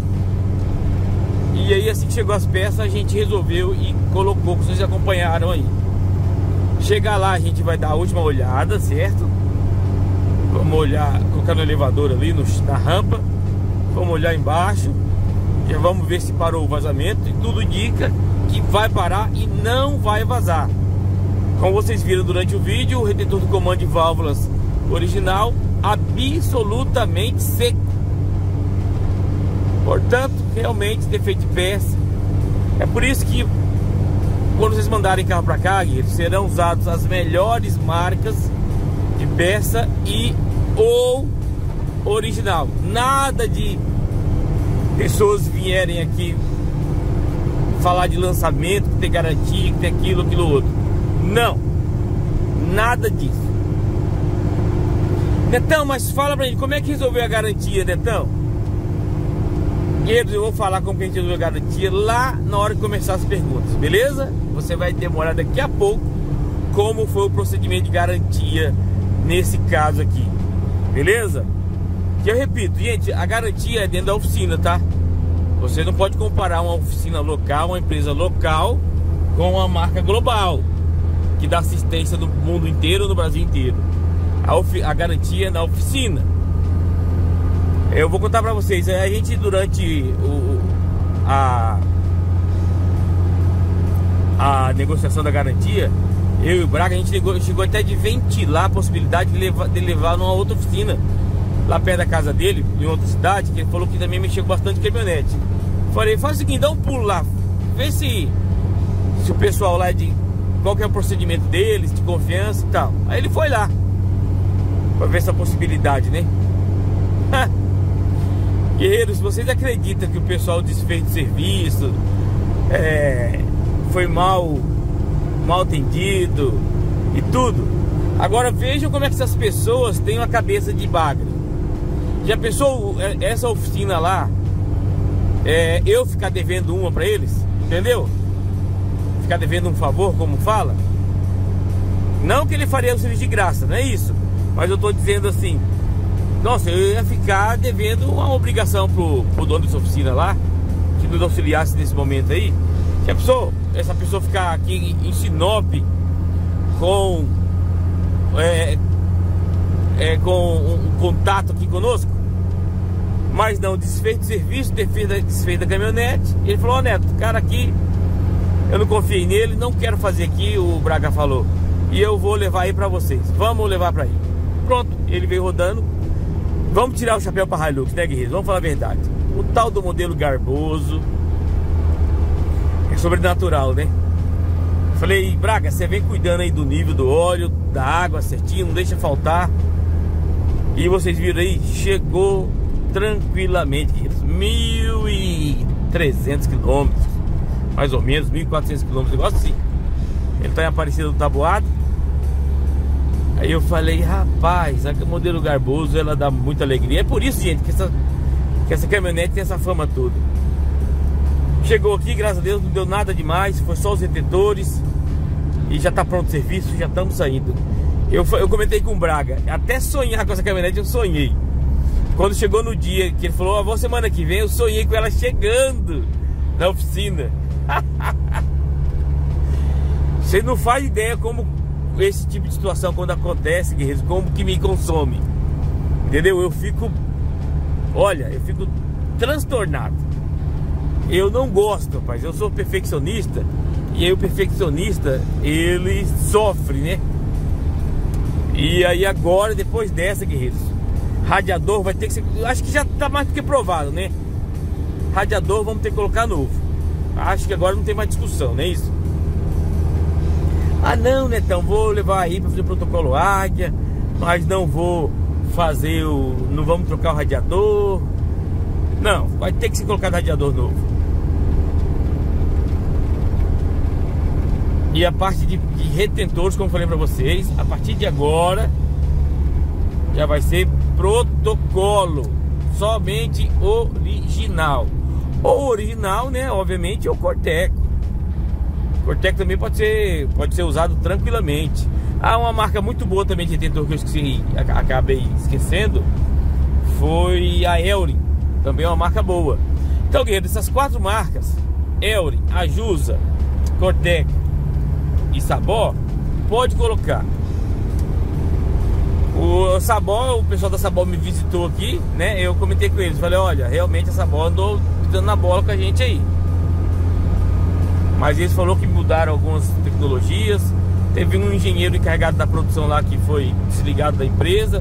E aí assim que chegou as peças, a gente resolveu e colocou, que vocês acompanharam aí. Chegar lá, a gente vai dar a última olhada, certo? Vamos olhar, colocar no elevador ali, na rampa. Vamos olhar embaixo. Já vamos ver se parou o vazamento. E tudo indica que vai parar e não vai vazar. Como vocês viram durante o vídeo, o retentor do comando de válvulas original absolutamente seco. Portanto, realmente defeito de peça. É por isso que quando vocês mandarem carro para cá, serão usados as melhores marcas de peça e ou original. Nada de pessoas vierem aqui falar de lançamento, que tem garantia, que tem aquilo, aquilo outro. Não, nada disso. Netão, mas fala pra gente, como é que resolveu a garantia, Netão? Eu vou falar como que a gente resolveu a garantia lá na hora de começar as perguntas, beleza? Você vai demorar daqui a pouco como foi o procedimento de garantia nesse caso aqui, beleza? Que eu repito, gente, a garantia é dentro da oficina, tá? Você não pode comparar uma oficina local, uma empresa local com uma marca global que dá assistência no mundo inteiro, no Brasil inteiro. A garantia é na oficina. Eu vou contar pra vocês, a gente durante a negociação da garantia, eu e o Braga, a gente chegou até de ventilar a possibilidade de levar numa outra oficina lá perto da casa dele, em outra cidade, que ele falou que também mexeu bastante com caminhonete. Falei, faz o seguinte, dá um pulo lá, vê se o pessoal lá qual que é o procedimento deles, de confiança e tal. Aí ele foi lá pra ver essa possibilidade, né? Guerreiros, vocês acreditam que o pessoal desfez de serviço, foi mal atendido e tudo? Agora vejam como é que essas pessoas têm uma cabeça de bagre. Já pensou essa oficina lá, eu ficar devendo uma pra eles? Entendeu? Ficar devendo um favor, como fala. Não que ele faria o serviço de graça, não é isso. Mas eu tô dizendo assim, nossa, eu ia ficar devendo uma obrigação pro dono dessa oficina lá, que nos auxiliasse nesse momento aí. Já pensou essa pessoa ficar aqui em Sinop com um contato aqui conosco? Mas não, desfeito de serviço, desfeito da caminhonete. Ele falou, ó, Neto, o cara aqui, eu não confiei nele, não quero fazer aqui, o Braga falou, e eu vou levar aí pra vocês. Vamos levar pra aí. Pronto, ele veio rodando. Vamos tirar o chapéu pra Hilux, né, guerreiros? Vamos falar a verdade. O tal do modelo garboso é sobrenatural, né? Falei, Braga, você vem cuidando aí do nível do óleo, da água certinho, não deixa faltar. E vocês viram aí, chegou tranquilamente, guerreiros. 1.300 quilômetros, mais ou menos, 1.400 quilômetros, negócio assim. Ele tá em Aparecida do Taboado. Aí eu falei, rapaz, o modelo garboso, ela dá muita alegria. É por isso, gente, que essa caminhonete tem essa fama toda. Chegou aqui, graças a Deus, não deu nada demais, foi só os retentores. E já tá pronto o serviço, já estamos saindo. Eu comentei com o Braga, até sonhar com essa caminhonete eu sonhei. Quando chegou no dia que ele falou, vou semana que vem, eu sonhei com ela chegando na oficina. Você não faz ideia como esse tipo de situação, quando acontece, guerreiros, como que me consome. Entendeu? Eu fico transtornado. Eu não gosto, rapaz. Eu sou perfeccionista. E aí o perfeccionista, ele sofre, né? E aí agora, depois dessa, guerreiros, radiador vai ter que ser... Acho que já tá mais do que provado, né? Radiador vamos ter que colocar novo. Acho que agora não tem mais discussão, não é isso? Ah não, Netão, vou levar aí para fazer o protocolo Águia, mas não vou fazer não vamos trocar o radiador. Não, vai ter que se colocar radiador novo. E a parte de retentores, como eu falei para vocês, a partir de agora já vai ser protocolo, somente original. Ou original, né? Obviamente, ou Corteco. Corteco também pode ser usado tranquilamente. Ah, uma marca muito boa também de retentor que eu esqueci, acabei esquecendo, foi a Elrin. Também é uma marca boa. Então, guerreiro, essas 4 marcas, Elrin, Ajusa, Corteco e Sabó, pode colocar. O Sabó, o pessoal da Sabó me visitou aqui, né? Eu comentei com eles, falei, olha, realmente a Sabó andou dando na bola com a gente aí. Mas eles falaram que mudaram algumas tecnologias. Teve um engenheiro encarregado da produção lá que foi desligado da empresa.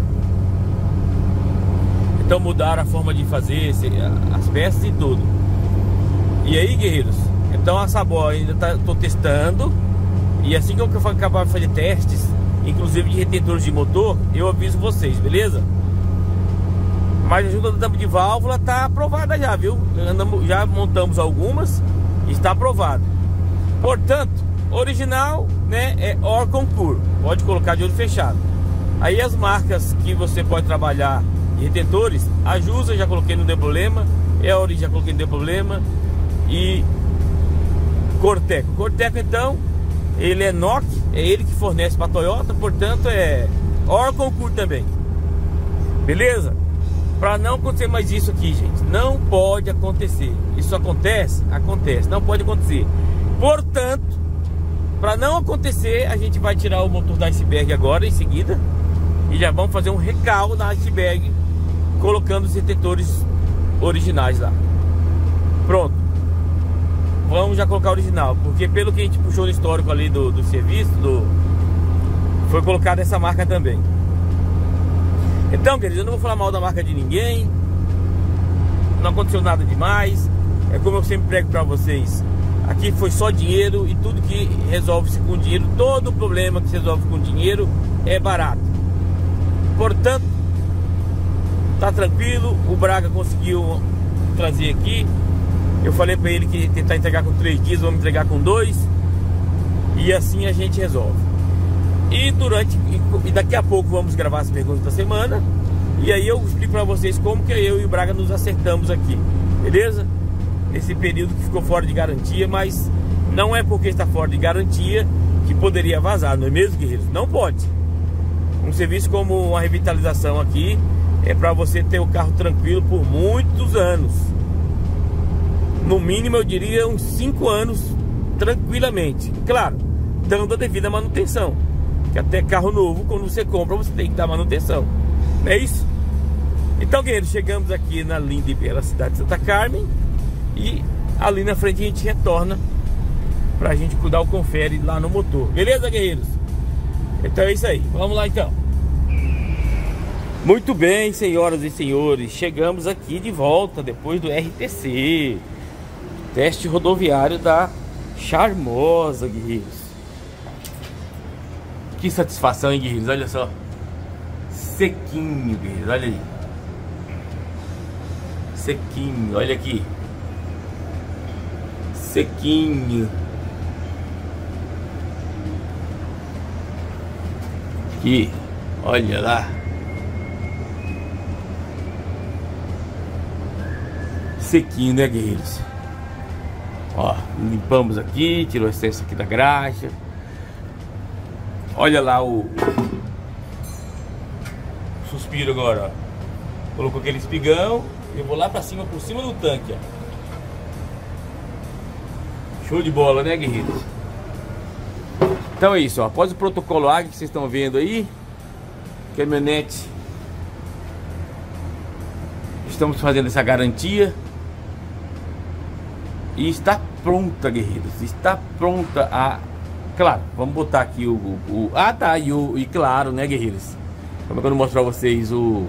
Então mudaram a forma de fazer as peças e tudo. E aí, guerreiros, então a Sabó ainda tô testando. E assim que eu acabar de fazer testes, inclusive de retentores de motor, eu aviso vocês, beleza? Mas a ajuda da tampa de válvula tá aprovada já, viu? Já montamos algumas e está aprovado. Portanto, original, né, é Orconcourt. Pode colocar de olho fechado. Aí as marcas que você pode trabalhar de retentores, Ajusa já coloquei, não deu problema. Elrin já coloquei, não deu problema. E Corteco. Corteco, então, ele é NOC, é ele que fornece para a Toyota, portanto é Orconcourt também. Beleza? Para não acontecer mais isso aqui, gente, não pode acontecer. Isso acontece? Acontece, não pode acontecer. Portanto, para não acontecer, a gente vai tirar o motor da Iceberg agora, em seguida, e já vamos fazer um recal na Iceberg, colocando os retentores originais lá. Pronto. Vamos já colocar o original, porque pelo que a gente puxou no histórico ali do serviço, foi colocado essa marca também. Então, queridos, eu não vou falar mal da marca de ninguém. Não aconteceu nada demais. É como eu sempre prego para vocês. Aqui foi só dinheiro, e tudo que resolve-se com dinheiro, todo problema que se resolve com dinheiro é barato. Portanto, tá tranquilo. O Braga conseguiu trazer aqui. Eu falei para ele que tentar entregar com 3 dias, vamos entregar com 2. E assim a gente resolve. E daqui a pouco vamos gravar as perguntas da semana. E aí eu explico para vocês como que eu e o Braga nos acertamos aqui. Beleza? Nesse período que ficou fora de garantia, mas não é porque está fora de garantia que poderia vazar, não é mesmo, guerreiros? Não pode. Um serviço como uma revitalização aqui é para você ter o carro tranquilo por muitos anos. No mínimo eu diria uns 5 anos tranquilamente. Claro, dando a devida manutenção. Que até carro novo, quando você compra, você tem que dar manutenção. Não é isso? Então, guerreiros, chegamos aqui na linda e bela cidade de Santa Carmen. E ali na frente a gente retorna pra gente dar o confere lá no motor. Beleza, guerreiros? Então é isso aí, vamos lá então. Muito bem, senhoras e senhores, chegamos aqui de volta depois do RTC, teste rodoviário da Charmosa, guerreiros. Que satisfação, hein, guerreiros? Olha só, sequinho, guerreiros, olha aí. Sequinho, olha aqui. Sequinho. Aqui, olha lá. Sequinho, né, guerreiros? Ó, limpamos aqui, tirou o excesso aqui da graxa. Olha lá o suspiro agora, ó. Colocou aquele espigão. Eu vou lá pra cima, por cima do tanque, ó. Show de bola, né, guerreiros? Então é isso, ó. Após o protocolo Águia que vocês estão vendo aí, caminhonete, estamos fazendo essa garantia. E está pronta, guerreiros. Está pronta a... Claro, vamos botar aqui ah, tá, e claro, né, guerreiros? Como é que eu vou mostrar pra vocês o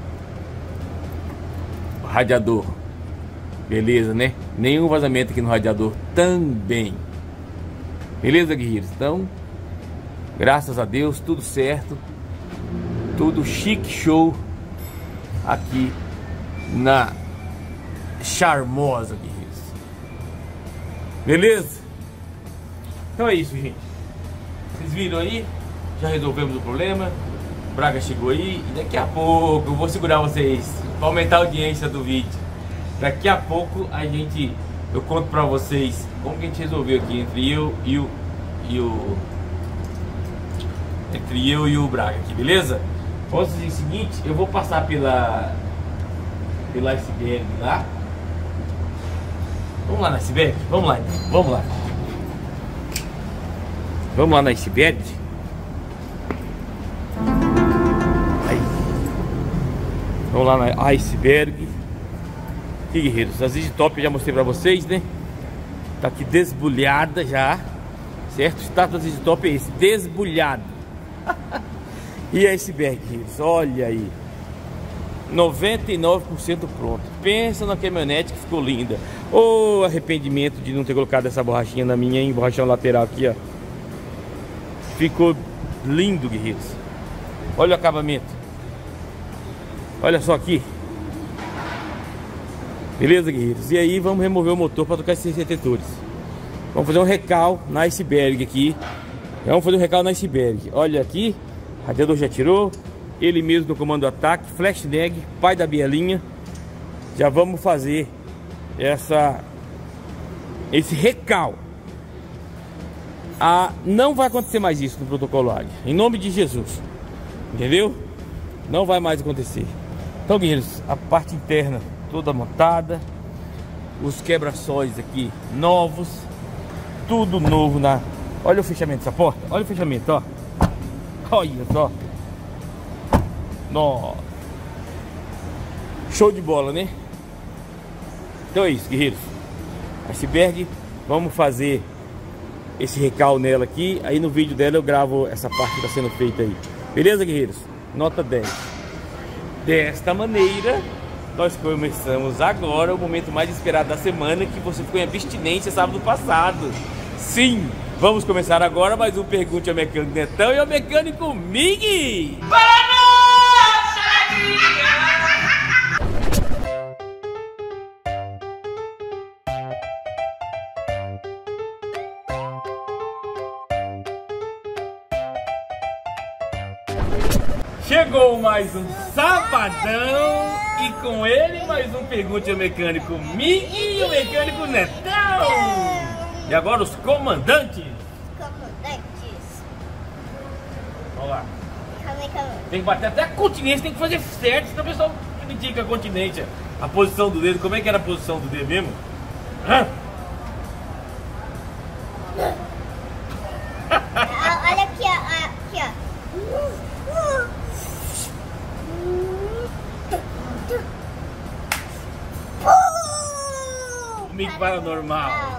radiador. Beleza, né? Nenhum vazamento aqui no radiador também. Beleza, guerreiros? Então, graças a Deus, tudo certo. Tudo chique, show aqui na Charmosa, guerreiros. Beleza? Então é isso, gente. Vocês viram aí? Já resolvemos o problema. O Braga chegou aí e daqui a pouco eu vou segurar vocês para aumentar a audiência do vídeo. Daqui a pouco eu conto pra vocês como que a gente resolveu aqui entre eu e o Braga aqui, beleza? Vamos fazer o seguinte, eu vou passar pela iceberg lá. Vamos lá na iceberg? Vamos lá, vamos lá. Vamos lá na iceberg. Aí. Vamos lá na iceberg. Aqui, guerreiros, as top eu já mostrei pra vocês, né? Tá aqui desbulhada já, certo? Estátua das top é esse, desbulhado. E a iceberg, guerreiros, olha aí, 99% pronto. Pensa na caminhonete que ficou linda. Ô, arrependimento de não ter colocado essa borrachinha na minha, hein? Borrachão lateral aqui, ó. Ficou lindo, guerreiros. Olha o acabamento. Olha só aqui. Beleza, guerreiros? E aí vamos remover o motor para trocar esses retetores. Vamos fazer um recal na iceberg aqui. Vamos fazer um recal na iceberg. Olha aqui, radiador já tirou. Ele mesmo no comando ataque, flash neg, pai da bielinha. Já vamos fazer esse recal. Não vai acontecer mais isso no protocolo Águia, em nome de Jesus. Entendeu? Não vai mais acontecer. Então, guerreiros, a parte interna toda montada, os quebra-sóis aqui novos, tudo novo na... Olha o fechamento dessa porta, olha o fechamento, ó. Olha só. Nossa. Show de bola, né? Então é isso, guerreiros. Iceberg, vamos fazer esse recal nela aqui. Aí no vídeo dela eu gravo essa parte que está sendo feita aí. Beleza, guerreiros? Nota 10. Desta maneira, nós começamos agora o momento mais esperado da semana, que você ficou em abstinência sábado passado. Sim, vamos começar agora mais um Pergunte ao Mecânico Netão e ao Mecânico Mig. Chegou mais um sabadão e com ele mais um Pergunte ao Mecânico Mig e o Mecânico Netão. E agora os comandantes. Vamos lá. Tem que bater até a continência, tem que fazer certo, senão o pessoal critica a continência. A posição do dedo, como é que era a posição do dedo mesmo? Hã? Olha aqui, ó. Aqui, ó. O Mig para normal.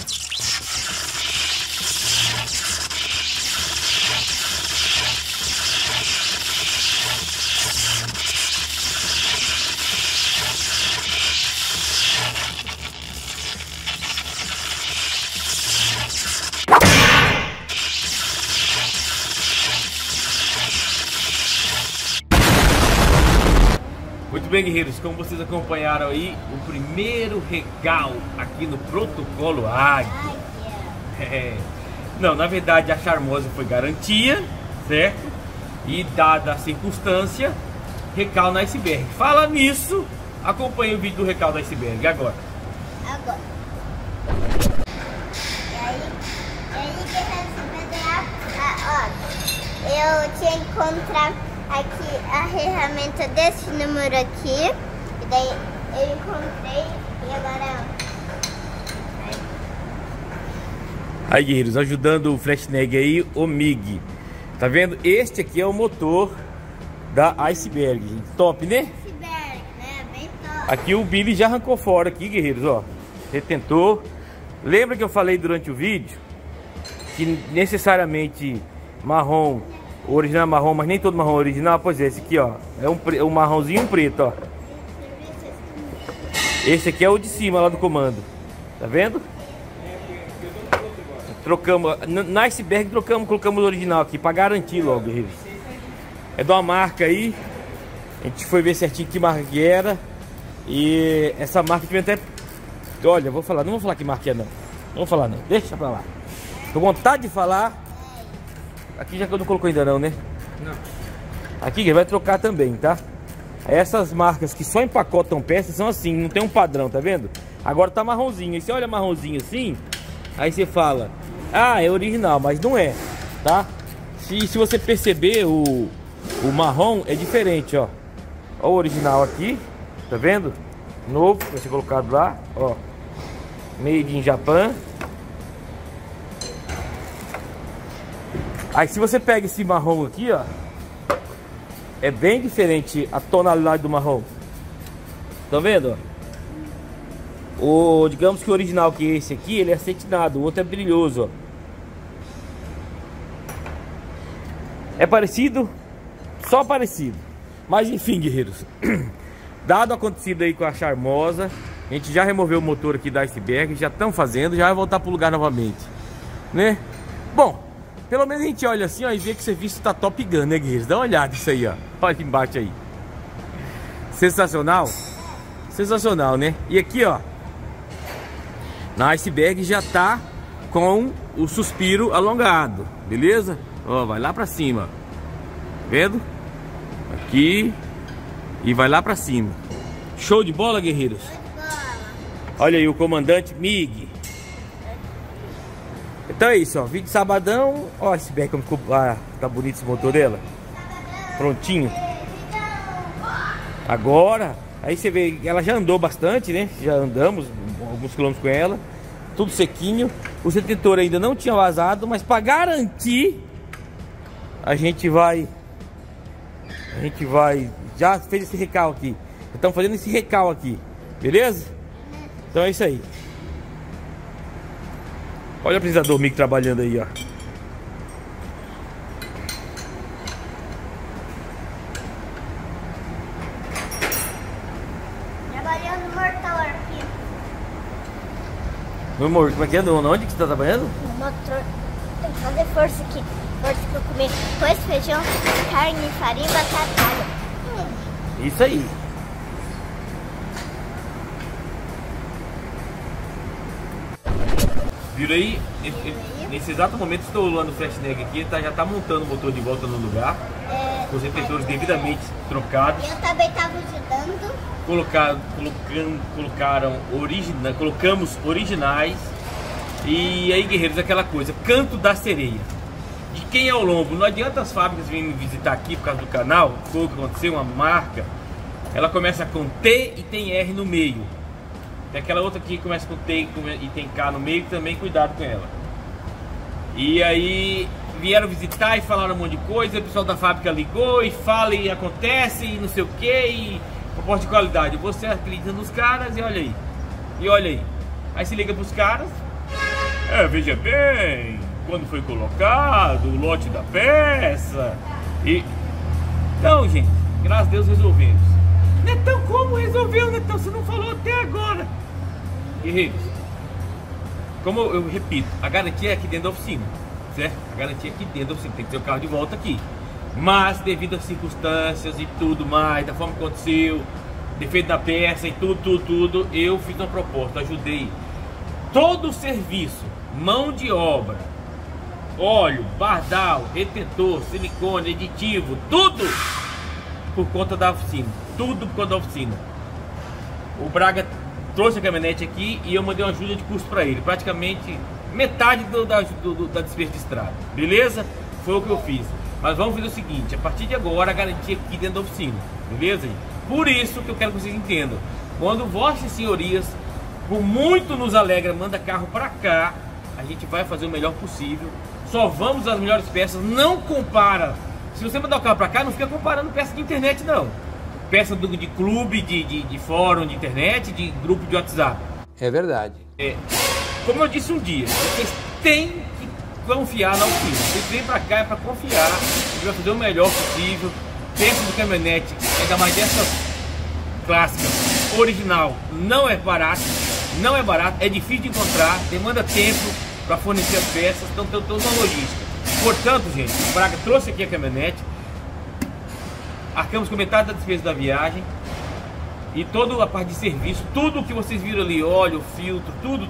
Muito bem, guerreiros, como vocês acompanharam aí, o primeiro regal aqui no protocolo Águia. Não, na verdade a Charmosa foi garantia, certo? E dada a circunstância, recal na iceberg. Fala nisso, acompanhe o vídeo do recal da iceberg agora. Agora. E aí que eu tinha que encontrar aqui a ferramenta desse número aqui. E daí eu encontrei e agora... Aí, guerreiros, ajudando o flash neg aí, o Mig. Tá vendo? Este aqui é o motor da iceberg. Top, né? Iceberg, né? Bem top. Aqui o Billy já arrancou fora aqui, guerreiros, ó. Retentor. Lembra que eu falei durante o vídeo que necessariamente marrom, o original é marrom, mas nem todo marrom é original? Pois é, esse aqui, ó, é um marronzinho e um preto, ó. Esse aqui é o de cima lá do comando. Tá vendo? Trocamos, na iceberg colocamos o original aqui pra garantir logo, guerreiros. É de uma marca aí. A gente foi ver certinho que marca que era. E essa marca tinha até... Olha, vou falar, não vou falar que marca é não. Não vou falar não, deixa pra lá. Tô com vontade de falar. Aqui já que eu não colocou ainda não, né? Não. Aqui ele vai trocar também, tá? Essas marcas que só empacotam peças são assim, não tem um padrão, tá vendo? Agora tá marronzinho, e você olha marronzinho assim, aí você fala, ah, é original, mas não é, tá? Se você perceber, o marrom é diferente, ó. Ó o original aqui, tá vendo? Novo, vai ser colocado lá, ó. Made in Japan. Aí se você pega esse marrom aqui, ó, é bem diferente a tonalidade do marrom. Tá vendo, ó? Digamos que o original, que é esse aqui, ele é acetinado, o outro é brilhoso, ó. É parecido? Só parecido. Mas enfim, guerreiros, dado o acontecido aí com a Charmosa, a gente já removeu o motor aqui da Iceberg, já estamos fazendo, já vai voltar pro lugar novamente, né? Bom, pelo menos a gente olha assim, ó, e vê que o serviço tá top gun, né, guerreiros? Dá uma olhada isso aí, ó. Olha embaixo aí. Sensacional? Sensacional, né? E aqui, ó, na Iceberg já tá com o suspiro alongado, beleza? Ó, vai lá pra cima, vendo? Aqui e vai lá pra cima. Show de bola, guerreiros? Olha aí o comandante MiG. Então é isso, ó. Vídeo sabadão. Ó, esse Iceberg como ficou. Ah, tá bonito esse motor dela. Prontinho. Agora, aí você vê, ela já andou bastante, né? Já andamos alguns quilômetros com ela. Tudo sequinho. O retentor ainda não tinha vazado, mas para garantir, a gente vai. Já fez esse recal aqui. Estamos fazendo esse recal aqui. Beleza? Então é isso aí. Olha o apresentador MiG trabalhando aí, ó. Trabalhando no motor aqui. Meu amor, como é que é? Onde que você tá trabalhando? No motor. Tem que fazer força aqui. Força pra eu comer arroz, feijão, carne, farinha e batata. Isso aí. Viram aí? Nesse exato momento estou rolando o Fastnag aqui, já tá montando o motor de volta no lugar, com os retentores devidamente trocados. Eu também estava ajudando. Colocamos originais. E aí, guerreiros, aquela coisa, canto da sereia. De quem é o lombo? Não adianta as fábricas virem me visitar aqui por causa do canal. Foi o que aconteceu, uma marca, ela começa com T e tem R no meio. Tem aquela outra aqui que começa com T e tem K no meio, também cuidado com ela. E aí vieram visitar e falaram um monte de coisa, o pessoal da fábrica ligou e fala e acontece e não sei o que, e proposta de qualidade. Você acredita nos caras e olha aí. E olha aí. Aí se liga pros caras. Veja bem, quando foi colocado o lote da peça. E então, gente, graças a Deus resolvemos. Netão, como resolveu, Netão? Você não falou até agora. Guerreiros, como eu repito, a garantia é aqui dentro da oficina, certo? A garantia é aqui dentro da oficina, tem que ter o carro de volta aqui. Mas devido às circunstâncias e tudo mais, da forma que aconteceu, defeito da peça e tudo, eu fiz uma proposta, ajudei. Todo o serviço, mão de obra, óleo, bardal, retentor, silicone, aditivo, tudo por conta da oficina. Tudo por conta da oficina. O Braga trouxe a caminhonete aqui e eu mandei uma ajuda de custo para ele. Praticamente metade da despesa de estrada. Beleza? Foi o que eu fiz. Mas vamos fazer o seguinte, a partir de agora a garantia aqui dentro da oficina. Beleza? Por isso que eu quero que vocês entendam. Quando vossas senhorias, por muito nos alegra, manda carro para cá, a gente vai fazer o melhor possível. Só vamos às melhores peças. Não compara. Se você mandar o carro para cá, não fica comparando peça de internet, não. Peça de clube, de fórum de internet, de grupo de WhatsApp. É verdade. Como eu disse um dia, vocês têm que confiar na oficina. Vocês vêm pra cá é pra confiar. A gente vai fazer o melhor possível. Peça de caminhonete, ainda mais dessa clássica, original, não é barato. Não é barato, é difícil de encontrar, demanda tempo para fornecer as peças, então tem toda uma logística. Portanto, gente, o Braga trouxe aqui a caminhonete. Arcamos com metade da despesa da viagem e toda a parte de serviço, tudo que vocês viram ali, óleo, filtro, tudo,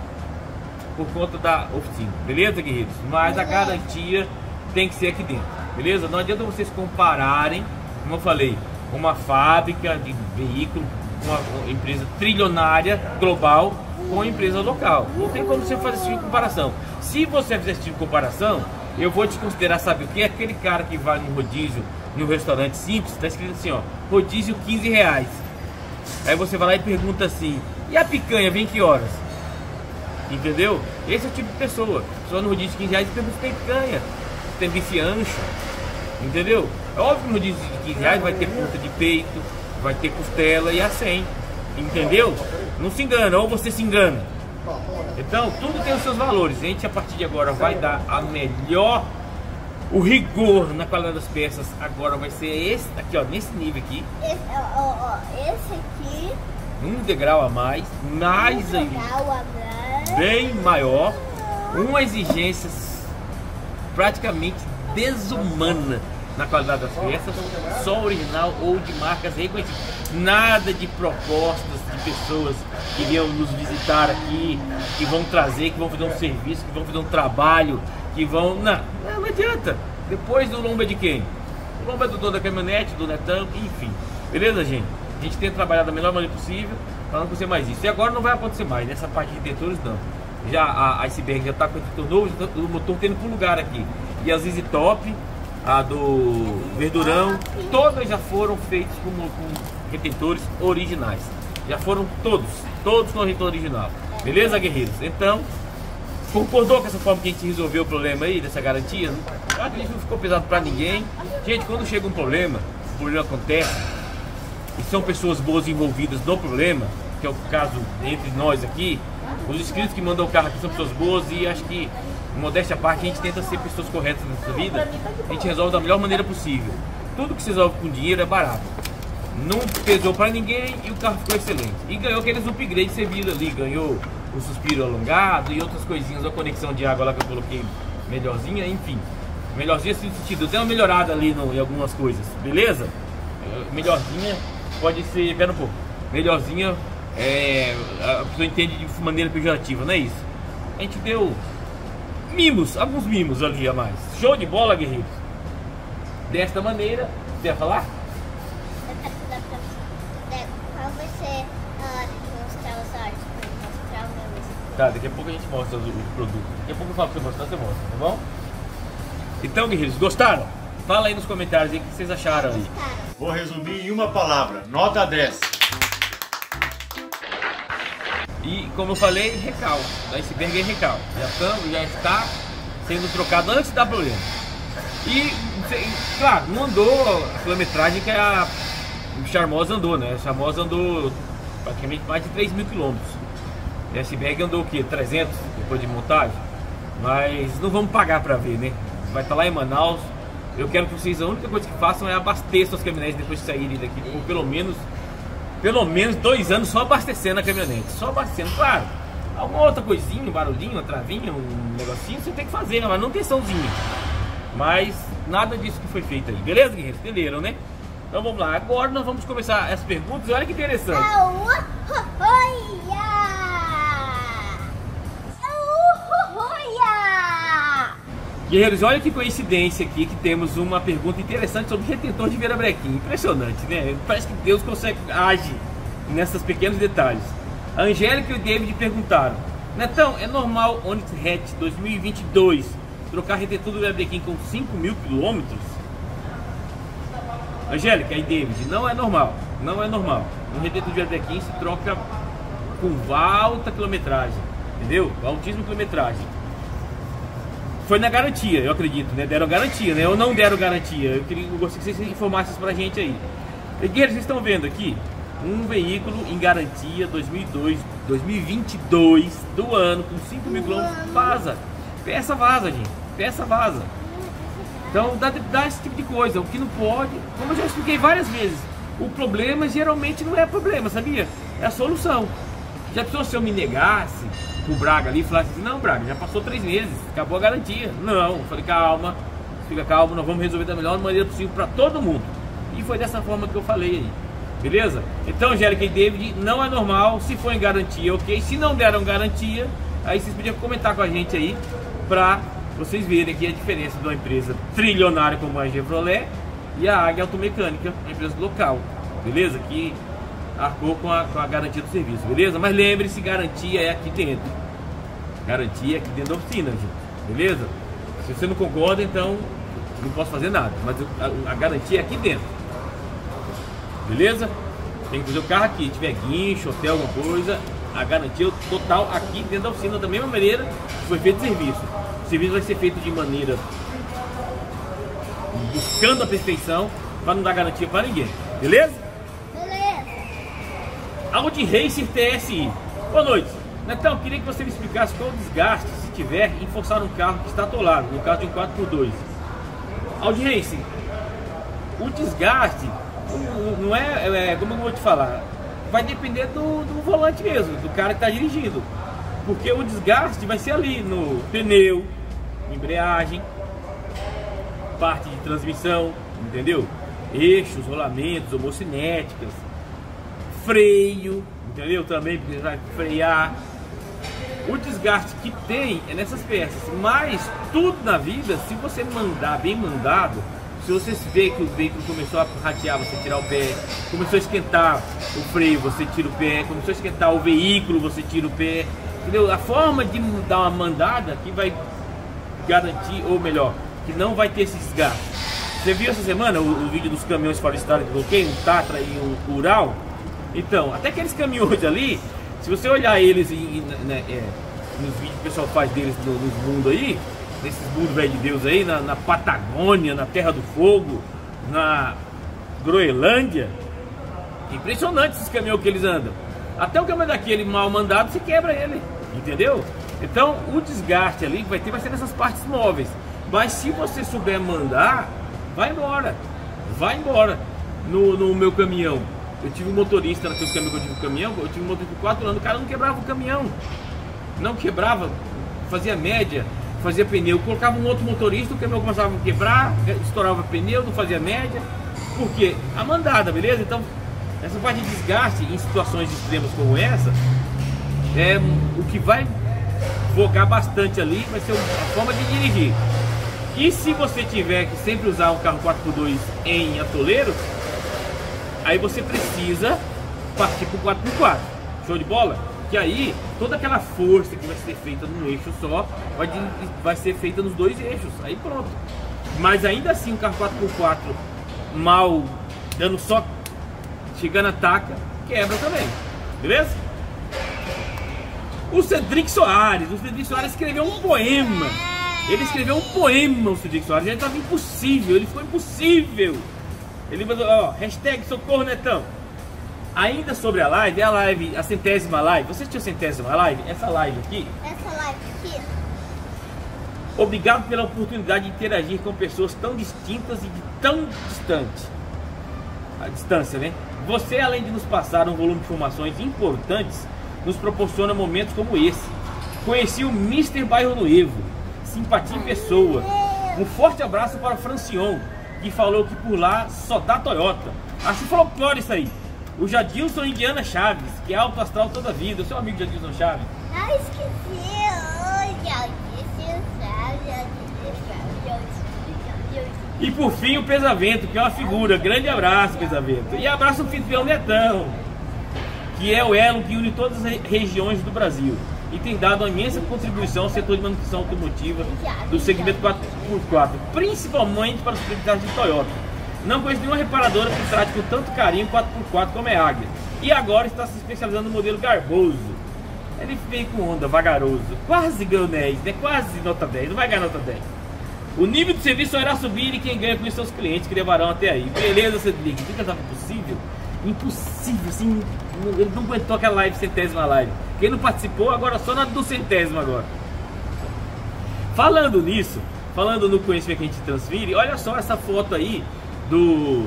por conta da oficina, beleza, guerreiros? Mas a garantia tem que ser aqui dentro. beleza? Não adianta vocês compararem, como eu falei, uma fábrica de veículo, uma empresa trilionária global com uma empresa local. Não tem como você fazer esse tipo de comparação. Se você fizer esse tipo de comparação, eu vou te considerar, sabe o que? Aquele cara que vai no rodízio, no restaurante simples, está escrito assim, ó, rodízio R$15. Aí você vai lá e pergunta assim, e a picanha vem que horas? Entendeu? Esse é o tipo de pessoa. Só no rodízio de R$15 pergunta se tem picanha, se tem bife ancho. Entendeu? É óbvio que no rodízio de R$15 vai ter ponta de peito, vai ter costela e a 100. Entendeu? Não se engana, ou você se engana. Então, tudo tem os seus valores. A gente, a partir de agora, vai dar a melhor, o rigor na qualidade das peças. Agora vai ser esse aqui, ó, nesse nível aqui. Esse aqui. Um degrau a mais, bem maior. Uma exigência praticamente desumana na qualidade das peças, só original ou de marcas reconhecidas. Nada de propostas de pessoas que iam nos visitar aqui, que vão trazer, que vão fazer um serviço, que vão fazer um trabalho, que vão... Não adianta. Depois do lombo é de quem? O lombo é do dono da caminhonete, do Netão, enfim. Beleza, gente? A gente tem trabalhado da melhor maneira possível para não acontecer mais isso. E agora não vai acontecer mais, nessa parte de detentores não. Já a Iceberg já está com o detentor novo, já tá, o motor tendo para o lugar aqui. E as Easy Top, a do Verdurão, todas já foram feitas com retentores originais. Já foram todos com retentor original. Beleza, guerreiros? Então, concordou com essa forma que a gente resolveu o problema aí, dessa garantia? A gente não ficou pesado para ninguém. Gente, quando chega um problema, o problema acontece, e são pessoas boas envolvidas no problema, que é o caso entre nós aqui, os inscritos que mandam o carro aqui são pessoas boas e acho que, modéstia à parte, a gente tenta ser pessoas corretas nessa vida, a gente resolve da melhor maneira possível. Tudo que se resolve com dinheiro é barato. Não pesou para ninguém e o carro ficou excelente. E ganhou aqueles upgrades servidos ali, ganhou o suspiro alongado e outras coisinhas, a conexão de água lá que eu coloquei melhorzinha, enfim. Melhorzinha no sentido, deu uma melhorada ali em algumas coisas, beleza? Melhorzinha pode ser, pera um pouco, melhorzinha a pessoa entende de maneira pejorativa, não é isso? A gente deu mimos, alguns mimos ali a mais. Show de bola, guerreiros. Desta maneira, você ia falar? Qual vai ser a hora de mostrar os artes para mostrar o meu? Tá, daqui a pouco a gente mostra o produto. Daqui a pouco eu falo pra você mostrar, você mostra, tá bom? Então, guerreiros, gostaram? Fala aí nos comentários aí o que vocês acharam aí. Vou resumir em uma palavra, nota 10. E como eu falei, recal. Da Iceberg é recal. Já está sendo trocado antes de dar problema. E, claro, não andou a quilometragem que a Charmosa andou, né? A Charmosa andou praticamente mais de 3.000 quilômetros. E a Iceberg andou o quê? 300 depois de montagem? Mas não vamos pagar para ver, né? Vai estar lá em Manaus. Eu quero que vocês, a única coisa que façam é abasteçam as caminhonetes depois de saírem daqui por pelo menos 2 anos só abastecendo a caminhonete. Só abastecendo, claro. Alguma outra coisinha, um barulhinho, uma travinha, um negocinho, você tem que fazer, né? Mas não manutençãozinha. Mas nada disso que foi feito aí. Beleza, guerreiros? Entenderam, né? Então vamos lá. Agora nós vamos começar as perguntas. Olha que interessante. Guerreiros, olha que coincidência aqui que temos uma pergunta interessante sobre retentor de virabrequim. Impressionante, né? Parece que Deus consegue agir nesses pequenos detalhes. A Angélica e o David perguntaram: Netão, é normal Onix Hatch 2022 trocar retentor do virabrequim com 5.000 quilômetros? Angélica e David, não é normal. Não é normal. Um retentor de virabrequim se troca com alta quilometragem, entendeu? Altíssima quilometragem. Foi na garantia, eu acredito, né? Deram garantia, né? Ou não deram garantia. Eu gostaria que vocês informassem isso pra gente aí. Guerreiros, vocês estão vendo aqui um veículo em garantia 2022 do ano, com 5.000 quilômetros, vaza. Peça vaza, gente. Peça vaza. Então dá esse tipo de coisa. O que não pode, como eu já expliquei várias vezes, o problema geralmente não é problema, sabia? É a solução. Já pensou se eu me negasse o Braga ali e falasse assim: não, Braga, já passou 3 meses, acabou a garantia. Não, eu falei: calma, fica calmo, nós vamos resolver da melhor maneira possível para todo mundo. E foi dessa forma que eu falei aí, beleza? Então, Angélica e David, não é normal. Se for em garantia, ok. Se não deram garantia, aí vocês podiam comentar com a gente aí pra vocês verem aqui a diferença de uma empresa trilionária como a Chevrolet e a Águia Automecânica, uma empresa local, beleza? Que arcou com a garantia do serviço, beleza? Mas lembre-se, garantia é aqui dentro. Garantia é aqui dentro da oficina, gente, beleza? Se você não concorda, então não posso fazer nada, mas a garantia é aqui dentro, beleza? Tem que fazer o carro aqui, se tiver guincho, hotel, alguma coisa, a garantia total aqui dentro da oficina, da mesma maneira que foi feito o serviço. O serviço vai ser feito de maneira buscando a perfeição, para não dar garantia para ninguém, beleza? Beleza. Audi Racer TSI. Boa noite. Netão, queria que você me explicasse qual o desgaste, se tiver, em forçar um carro que está atolado, no caso de um 4x2. Audi Racer, o desgaste não como eu vou te falar, vai depender do volante mesmo, do cara que está dirigindo, porque o desgaste vai ser ali no pneu, embreagem, parte de transmissão, entendeu? Eixos, rolamentos, homocinéticas, freio, entendeu? Também porque vai frear. O desgaste que tem é nessas peças, mas tudo na vida, se você mandar bem mandado, se você vê que o veículo começou a ratear, você tirar o pé, começou a esquentar o freio, você tira o pé, começou a esquentar o veículo, você tira o pé, entendeu? A forma de dar uma mandada que vai garantir, ou melhor, que não vai ter esse desgaste. Você viu essa semana o vídeo dos caminhões forestais que eu coloquei, um Tatra e um Ural? Então, até aqueles caminhões ali, se você olhar eles nos vídeos que o pessoal faz deles nos mundos aí, nesses mundos velho de Deus aí, na Patagônia, na Terra do Fogo, na Groenlândia, impressionante esses caminhões que eles andam. Até o caminhão daquele mal mandado, você quebra ele, entendeu? Então, o desgaste ali vai ser nessas partes móveis. Mas se você souber mandar, vai embora. Vai embora. No meu caminhão, eu tive um motorista, naquele caminhão que eu tive um caminhão, eu tive um motorista por 4 anos, o cara não quebrava o caminhão. Não quebrava, fazia média, fazia pneu, colocava um outro motorista, o caminhão começava a quebrar, estourava pneu, não fazia média. Por quê? A mandada, beleza? Então, essa parte de desgaste em situações extremas como essa, é o que vai focar bastante ali, vai ser a forma de dirigir. E se você tiver que sempre usar um carro 4x2 em atoleiro, aí você precisa partir para o 4x4. Show de bola? Que aí toda aquela força que vai ser feita num eixo só vai ser feita nos dois eixos. Aí pronto. Mas ainda assim um carro 4x4 mal dando só chegando a taca, quebra também. Beleza? O Cedric Soares escreveu um poema. Ele escreveu um poema, o Cedric Soares. Ele estava impossível, ele ficou impossível. Ele mandou, ó, hashtag socorro Netão. Ainda sobre a live, a 100ª live. Você tinha a 100ª live? Essa live aqui. Essa live aqui. Obrigado pela oportunidade de interagir com pessoas tão distintas e de tão distante. A distância, né? Você, além de nos passar um volume de informações importantes, nos proporciona momentos como esse. Conheci o Mr. Bairro Noivo. Simpatia em pessoa. Um forte abraço para o Francion, que falou que por lá só dá Toyota. Acho folclore isso aí. O Jadilson Indiana Chaves, que é alto astral toda a vida. O seu amigo Jadilson Chaves. Ah, esqueci. E por fim o Pesavento, que é uma figura. Grande abraço, Pesavento. E abraço o anfitrião Netão, que é o elo que une todas as regiões do Brasil e tem dado uma imensa contribuição ao setor de manutenção automotiva do segmento 4x4, principalmente para os proprietários de Toyota. Não conheço nenhuma reparadora que trate com tanto carinho 4x4 como é a Águia. E agora está se especializando no modelo garboso. Ele veio com onda, vagaroso. Quase ganhou 10, né? Quase nota 10, não vai ganhar nota 10. O nível de serviço só irá subir e quem ganha com isso são os clientes que levarão até aí. Beleza, Cedric? Fica tava impossível? Impossível, assim, ele não aguentou aquela live, 100ª live. Quem não participou, agora só na do 100º agora. Falando nisso, falando no conhecimento que a gente transfere, olha só essa foto aí do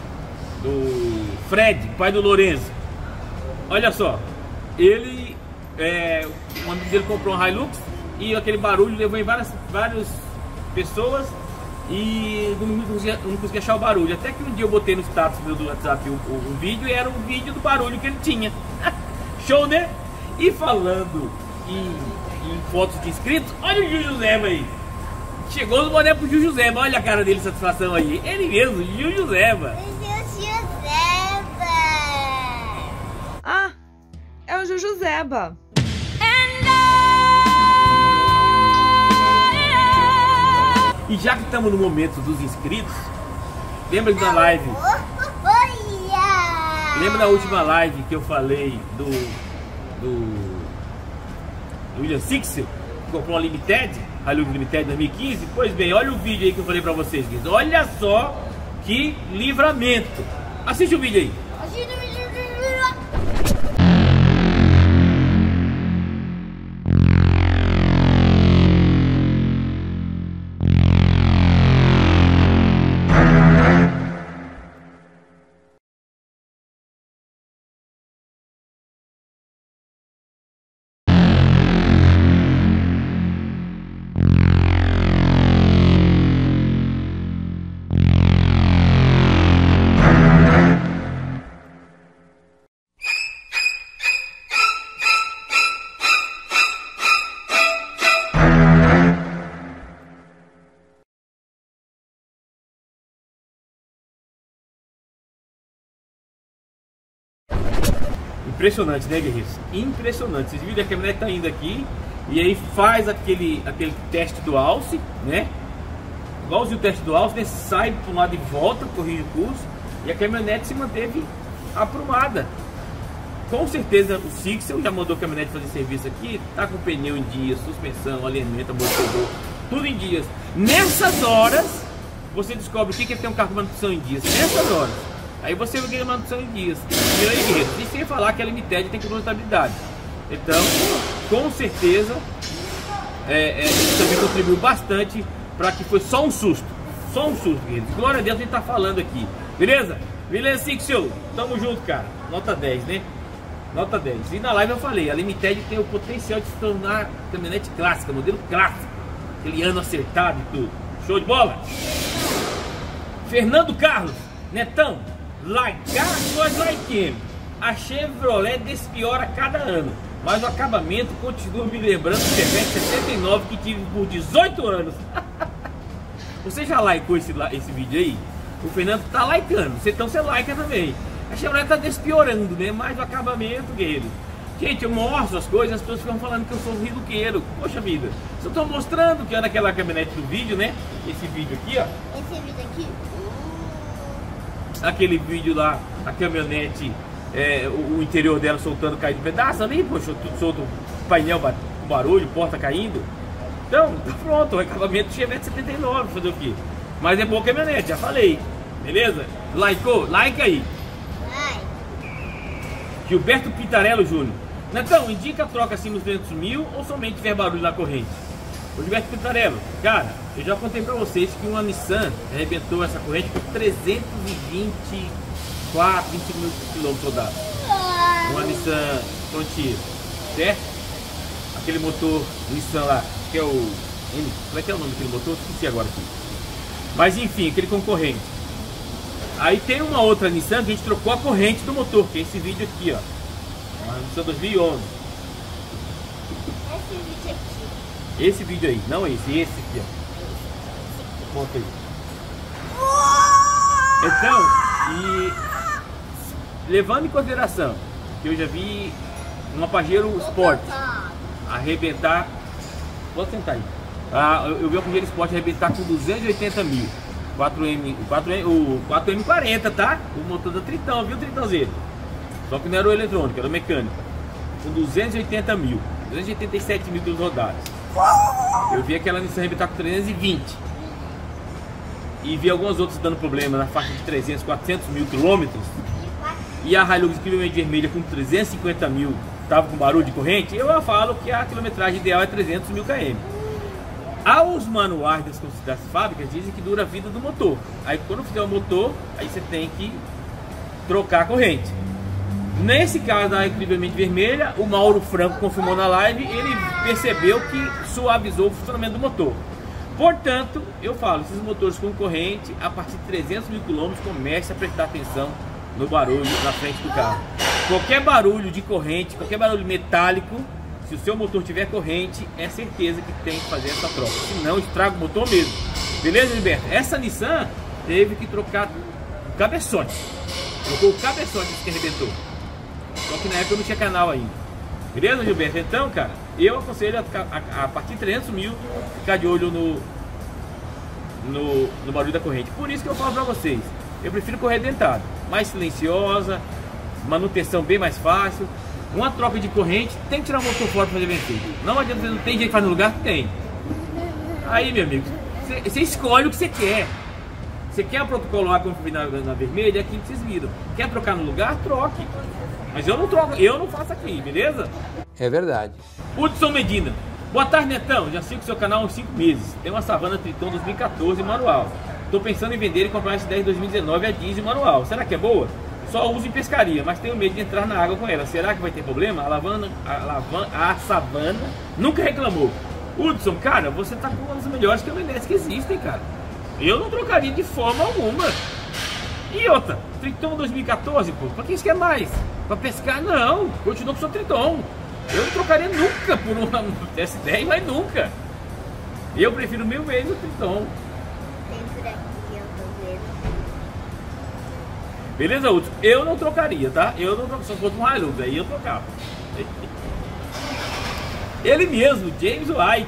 Fred, pai do Lourenço. Olha só, ele, um amigo dele comprou um Hilux e aquele barulho levou em várias pessoas e não conseguia achar o barulho. Até que um dia eu botei no status meu do WhatsApp um vídeo e era um vídeo do barulho que ele tinha. Show, né? E falando em fotos de inscritos, olha o Júlio Leva aí. Chegou no boné pro Jujuzeba, olha a cara dele, satisfação aí. Ele mesmo, Jujuzeba. Ah, é o Jujuzeba. E já que estamos no momento dos inscritos, lembra da live? Lembra da última live que eu falei do William Sixel, que comprou uma Limited, a Hilux Limited 2015? Pois bem, olha o vídeo aí que eu falei pra vocês, guys. Olha só que livramento. Assiste o vídeo aí. Impressionante, né, guerreiros? Impressionante. Vocês viram que a caminhonete tá indo aqui e aí faz aquele teste do alce, né? Igualzinho o teste do alce, né? Sai para um lado e volta, corrige o curso, e a caminhonete se manteve aprumada. Com certeza o Sixel já mandou a caminhonete fazer serviço aqui, tá com pneu em dias, suspensão, alinhamento, amortecedor, tudo em dias. Nessas horas, você descobre o que é ter um carro com manutenção em dias. Nessas horas. Aí você vai ganhar manutenção em dias. E aí, guerreiro, e sem falar que a Limited tem controle. Então, com certeza, isso também contribuiu bastante para que foi só um susto. Só um susto, guerreiro. Glória a Deus, a gente tá falando aqui. Beleza? Beleza, Sixel? Tamo junto, cara. Nota 10, né? Nota 10. E na live eu falei, a Limited tem o potencial de se tornar caminhonete clássica, modelo clássico. Aquele ano acertado e tudo. Show de bola? Fernando Carlos, Netão. Laicar nós laiquemos. A Chevrolet despiora cada ano, mas o acabamento continua me lembrando do Chevette 79 que tive por 18 anos. Você já likeou esse vídeo aí? O Fernando tá likeando, então você like também. A Chevrolet tá despiorando, né? Mas o acabamento, guerreiro. Gente, eu mostro as coisas, as pessoas ficam falando que eu sou riluqueiro. Poxa vida, se eu tô mostrando que é naquela caminhonete do vídeo, né? Esse vídeo aqui, ó. Esse vídeo aqui. Aquele vídeo lá, a caminhonete, o interior dela soltando, caindo de pedaço ali, poxa, tudo solto, painel, barulho, porta caindo. Então, tá pronto, o acabamento Chevette 79, fazer o quê? Mas é boa caminhonete, já falei, beleza? Likeou? Like aí. Gilberto Pitarello Júnior. Netão, indica a troca assim nos 300 mil ou somente tiver barulho na corrente? O Gilberto Pitarello, cara, eu já contei pra vocês que uma Nissan arrebentou essa corrente com 324, 25 mil quilômetros rodados. Uma Nissan Frontier, certo? Aquele motor Nissan lá, que é o... Como é que é o nome daquele motor? Esqueci agora aqui. Mas enfim, aquele concorrente. Aí tem uma outra Nissan que a gente trocou a corrente do motor, que é esse vídeo aqui, ó. Uma Nissan 2011. Esse vídeo aqui. Esse vídeo aí, não esse aqui, ó. Conta aí. Então, e levando em consideração que eu já vi uma Pajero Sport arrebentar. Pode sentar aí. Eu vi uma Pajero Sport arrebentar com 280 mil. O 4M40, tá? O motor da Tritão, viu, Tritãozinho? Só que não era o eletrônico, era o mecânico. Com 280 mil, 287 mil rodados. Eu vi aquela Nissan arrebentar com 320. E vi algumas outras dando problema na faixa de 300, 400 mil quilômetros. E a Hilux incrivelmente vermelha com 350 mil tava com barulho de corrente. Eu falo que a quilometragem ideal é 300 mil km. Os manuais das fábricas dizem que dura a vida do motor. Aí quando fizer o motor, aí você tem que trocar a corrente. Nesse caso da incrivelmente vermelha, o Mauro Franco confirmou na live, ele percebeu que suavizou o funcionamento do motor. Portanto, eu falo, esses motores com corrente, a partir de 300 mil km, comece a prestar atenção no barulho na frente do carro. Qualquer barulho de corrente, qualquer barulho metálico, se o seu motor tiver corrente, é certeza que tem que fazer essa troca, senão estraga o motor mesmo. Beleza, Gilberto? Essa Nissan teve que trocar o cabeçote. Trocou o cabeçote que arrebentou. Só que na época eu não tinha canal ainda. Beleza, Gilberto? Então, cara, eu aconselho a partir de 300 mil ficar de olho no barulho da corrente. Por isso que eu falo pra vocês, eu prefiro correr dentado, mais silenciosa, manutenção bem mais fácil. Uma troca de corrente, tem que tirar o motor fora para fazer bem feito. Não adianta, não tem jeito de fazer no lugar? Tem. Aí, meu amigo, você escolhe o que você quer. Você quer o protocolo A como na vermelha, é aqui que vocês viram. Quer trocar no lugar? Troque. Mas eu não troco, eu não faço aqui, beleza? É verdade. Hudson Medina. Boa tarde, Netão. Já sigo seu canal há uns 5 meses. Tem uma Savana Triton 2014 manual. Estou pensando em vender e comprar esse 10 2019 a diesel manual. Será que é boa? Só uso em pescaria, mas tenho medo de entrar na água com ela. Será que vai ter problema? A Savana nunca reclamou. Hudson, cara, você tá com uma das melhores caminhonetes que existem, cara. Eu não trocaria de forma alguma. E outra, Triton 2014, pô, pra quem você quer mais? Pra pescar, não. Continua com o seu Triton. Eu não trocaria nunca por uma S10, mas nunca. Eu prefiro mil vezes o Triton. Beleza, Hudson? Eu não trocaria, tá? Eu não trocaria, só fosse um Hilux, aí eu trocava. Ele mesmo, James White.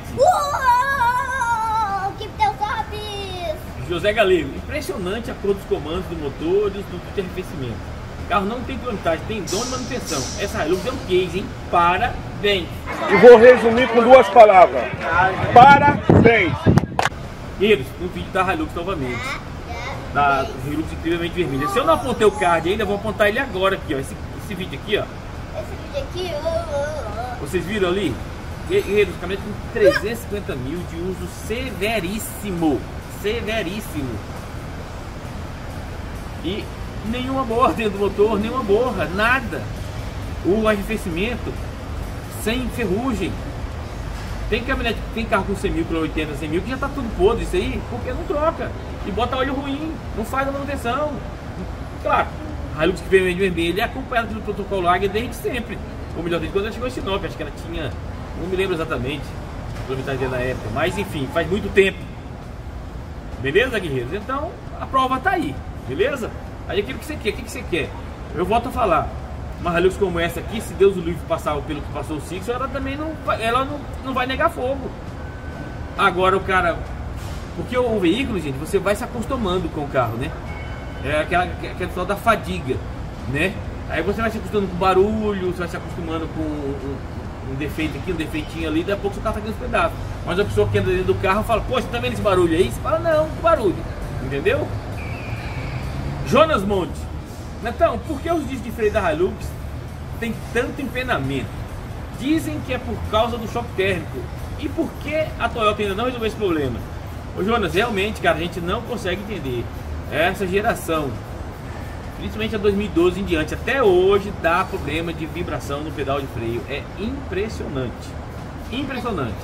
Uou! Que teu copis! José Galego. Impressionante a cor dos comandos do motor e dos dutos de arrefecimento. O carro não tem quilometragem, tem dono de manutenção. Essa Hilux é um case, hein? Parabéns! E vou resumir com 2 palavras. Parabéns! Eles, no vídeo da Hilux novamente. Da Hilux incrivelmente vermelha. Se eu não apontei o card ainda, vou apontar ele agora aqui, ó. Esse vídeo aqui, ó. Esse vídeo aqui, Vocês viram ali? Guerreiros, caminhonete com 350 mil de uso severíssimo. Severíssimo. E nenhuma borra dentro do motor, nenhuma borra, nada. O arrefecimento sem ferrugem. Tem caminhonete, tem carro com 100 mil, com 80, 100 mil, que já tá tudo podre isso aí, porque não troca. E bota óleo ruim, não faz a manutenção. Claro, a Hilux que veio em vermelho é acompanhada pelo protocolo Águia desde sempre. Ou melhor, desde quando ela chegou em Sinop, acho que ela tinha, não me lembro exatamente a quilometragem da época, mas enfim, faz muito tempo. Beleza, guerreiros? Então, a prova tá aí, beleza? Aí aquilo que você quer, o que você quer? Eu volto a falar, uma Hilux como essa aqui, se Deus o livre passar pelo que passou o Six, ela também não vai negar fogo. Agora o cara... Porque o veículo, gente, você vai se acostumando com o carro, né? É aquela questão da fadiga, né? Aí você vai se acostumando com barulho, você vai se acostumando com um defeito aqui, um defeitinho ali, daqui a pouco você tá fazendo os pedaços. Mas a pessoa que anda dentro do carro fala, pô, você tá vendo esse barulho aí? Você fala, não, que barulho. Entendeu? Jonas Monte. Netão, por que os discos de freio da Hilux tem tanto empenamento? Dizem que é por causa do choque térmico. E por que a Toyota ainda não resolveu esse problema? Ô Jonas, realmente, cara, a gente não consegue entender. Essa geração, principalmente a 2012 em diante, até hoje dá problema de vibração no pedal de freio. É impressionante. Impressionante.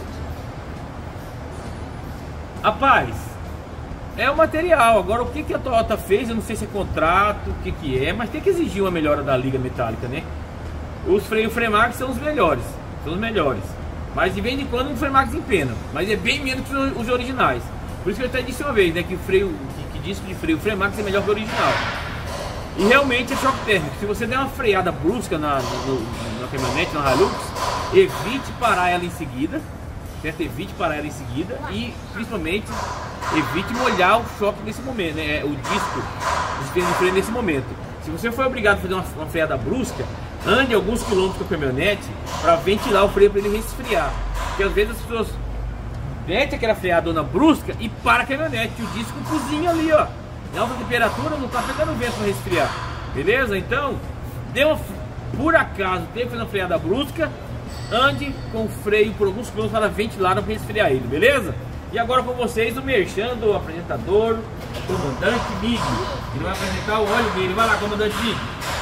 Rapaz, é o material. Agora, o que a Toyota fez, eu não sei se é contrato, o que é, mas tem que exigir uma melhora da liga metálica, né? Os freios Fremax são os melhores. São os melhores. Mas de vez em quando o Fremax empena. Mas é bem menos que os originais. Por isso que eu até disse uma vez, né? Que o freio, que disco de freio Fremax é melhor que o original. E realmente é choque térmico. Se você der uma freada brusca na caminhonete, na Hilux, evite parar ela em seguida. Certo? Evite parar ela em seguida. E principalmente evite molhar o choque nesse momento, né? O disco de freio nesse momento. Se você for obrigado a fazer uma freada brusca, ande alguns quilômetros com a caminhonete para ventilar o freio para ele resfriar. Porque às vezes as pessoas metem aquela freadona brusca e para a caminhonete, e o disco cozinha ali, ó. Em alta temperatura não tá pegando vento para resfriar. Beleza? Então, por acaso teve que fazer uma freada brusca, ande com o freio por alguns quilômetros para ventilar para resfriar ele, beleza? E agora com vocês o merchan do apresentador, o comandante Mig. Ele vai apresentar o óleo dele. Vai lá, comandante Mig.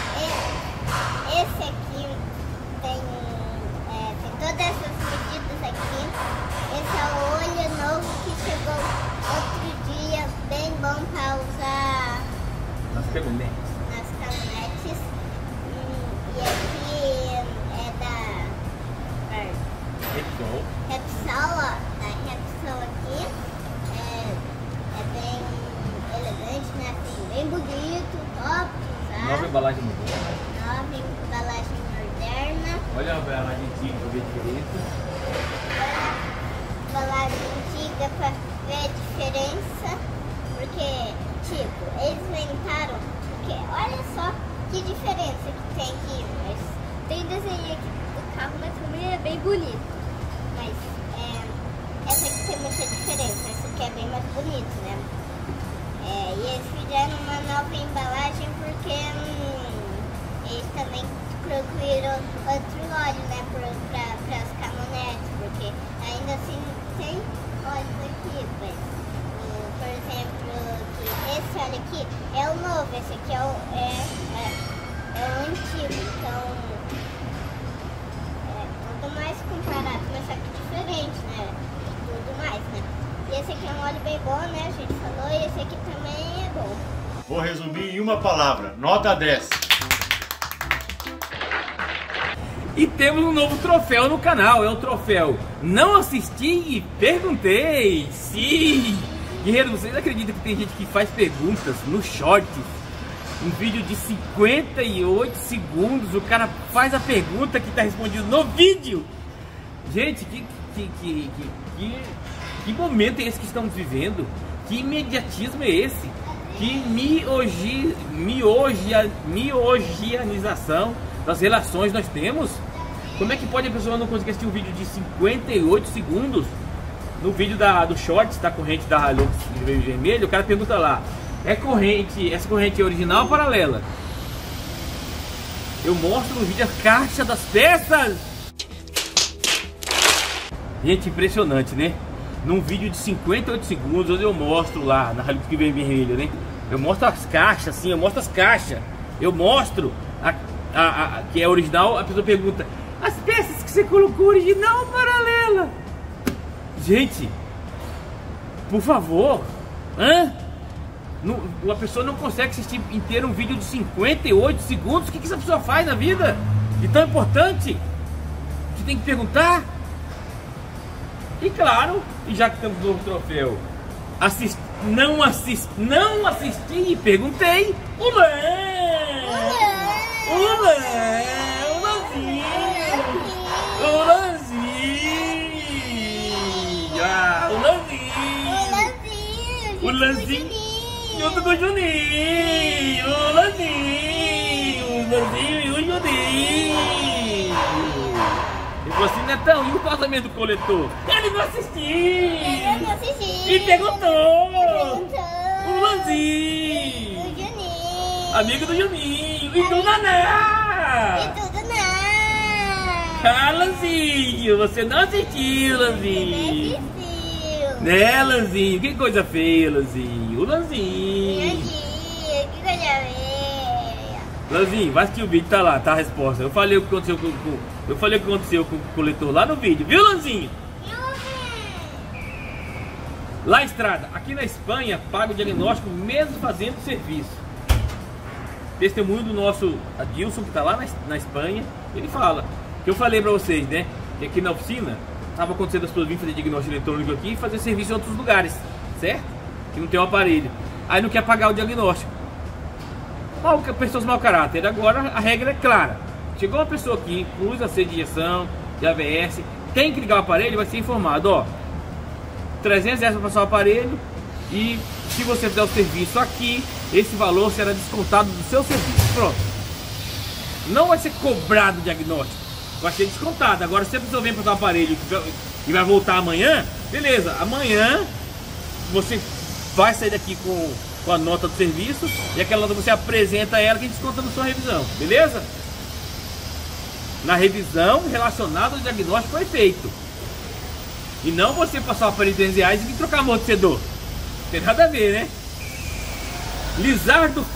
Esse aqui tem todas essas medidas aqui. Esse é o óleo novo que chegou outro dia, bem bom para usar nas caminhonetes. E aqui é da nova embalagem moderna. Olha a embalagem antiga para ver direito. Embalagem antiga para ver a diferença. Porque, tipo, eles inventaram. Porque olha só que diferença que tem aqui. Mas tem desenho aqui do carro, mas também é bem bonito. Mas essa aqui tem muita diferença. Essa aqui é bem mais bonita, né? E eles fizeram uma nova embalagem porque eles também procuraram outro óleo, né, para as caminhonetes, porque ainda assim tem óleo aqui, mas, por exemplo, esse óleo aqui é o novo, esse aqui é o antigo, então tudo mais comparado, mas só que diferente, né, tudo mais, né. E esse aqui é um óleo bem bom, né? A gente falou, e esse aqui também é bom. Vou resumir em uma palavra, nota 10. E temos um novo troféu no canal, é o troféu Não Assisti e Perguntei. Sim! Guerreiro, vocês acreditam que tem gente que faz perguntas no short? Um vídeo de 58 segundos, o cara faz a pergunta que está respondida no vídeo. Gente, que momento é esse que estamos vivendo? Que imediatismo é esse? Que miogianização das relações nós temos? Como é que pode a pessoa não conseguir assistir um vídeo de 58 segundos? No vídeo do Shorts, da corrente da Hilux vermelho, o cara pergunta lá: essa corrente é original ou paralela? Eu mostro no vídeo a caixa das peças. Gente, impressionante, né? Num vídeo de 58 segundos, onde eu mostro lá na Hilux vermelha, né? Eu mostro as caixas, assim, eu mostro as caixas. Eu mostro que é original. A pessoa pergunta: as peças que você colocou original ou paralela? Gente, por favor, a pessoa não consegue assistir inteiro um vídeo de 58 segundos. O que essa pessoa faz na vida de tão importante que tem que perguntar? E claro, e já que estamos no troféu não assisti e perguntei, o Lanzinho junto com o Juninho, o Lanzinho e o Juninho. Ele falou assim: Netão, e o casamento do coletor? Ele não assistiu. E perguntou. O Lanzinho, o Juninho, amigo do Juninho, e do Naná. Ah, Lanzinho, você não assistiu, Lanzinho. Né, Lanzinho? Que coisa feia, Lanzinho. O Lanzinho. Que coisa feia. Lanzinho, vai assistir o vídeo, tá lá, tá a resposta. Eu falei o que aconteceu com o coletor lá no vídeo, viu, Lanzinho? Lá Estrada, aqui na Espanha, paga o diagnóstico mesmo fazendo serviço. Testemunho do nosso Adilson, que tá lá na Espanha, ele fala, que eu falei pra vocês, né, que aqui na oficina estava acontecendo as pessoas virem fazer diagnóstico eletrônico aqui e fazer serviço em outros lugares, certo? Que não tem um aparelho. Aí não quer pagar o diagnóstico. Pessoas mau caráter. Agora a regra é clara. Chegou uma pessoa aqui, luz AC de injeção, de ABS, tem que ligar o aparelho, vai ser informado, ó, 300 reais para passar o aparelho, e se você fizer o serviço aqui, esse valor será descontado do seu serviço. Pronto. Não vai ser cobrado o diagnóstico, vai ser descontado. Agora, se a pessoa vem passar o aparelho e vai voltar amanhã, beleza, amanhã você vai sair daqui com a nota do serviço, e aquela nota você apresenta ela, que desconta na sua revisão, beleza? Na revisão relacionada ao diagnóstico foi feito. E não você passar o aparelho de 300 reais e trocar amortecedor. Não tem nada a ver, né? Lizardo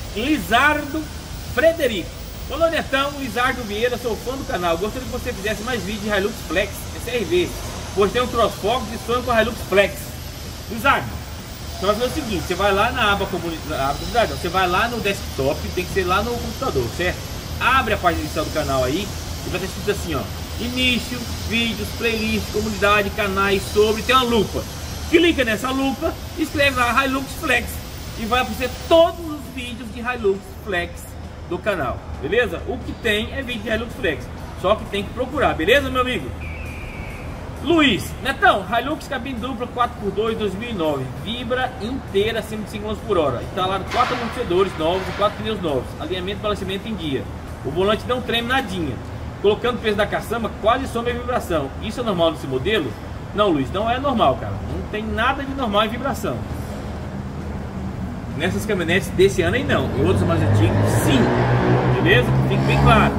Frederico. Olá, Netão, Lizardo Vieira, sou fã do canal. Gostaria que você fizesse mais vídeos de Hilux Flex SRV, pois tem um crossfox de sonho com a Hilux Flex. Lizardo, você vai fazer o seguinte: você vai lá na aba comunidade, você vai lá no desktop, tem que ser lá no computador, certo? Abre a página inicial do canal aí e vai ter escrito assim, ó: início, vídeos, playlist, comunidade, canais, sobre, tem uma lupa. Clica nessa lupa, escreve lá Hilux Flex e vai aparecer todos os vídeos de Hilux Flex do canal. beleza? O que tem é vídeo de Hilux Flex, só que tem que procurar, beleza, meu amigo? Luiz, Netão, Hilux cabine dupla 4x2 2009, vibra inteira acima de 5 km por hora, instalado 4 amortecedores novos e 4 pneus novos, alinhamento e balanceamento em dia, o volante não treme nadinha, colocando o peso da caçamba quase some a vibração. Isso é normal nesse modelo? Não, Luiz, não é normal, cara, não tem nada de normal em vibração nessas caminhonetes desse ano aí não, e outros mais antigos sim, beleza? Fique bem claro.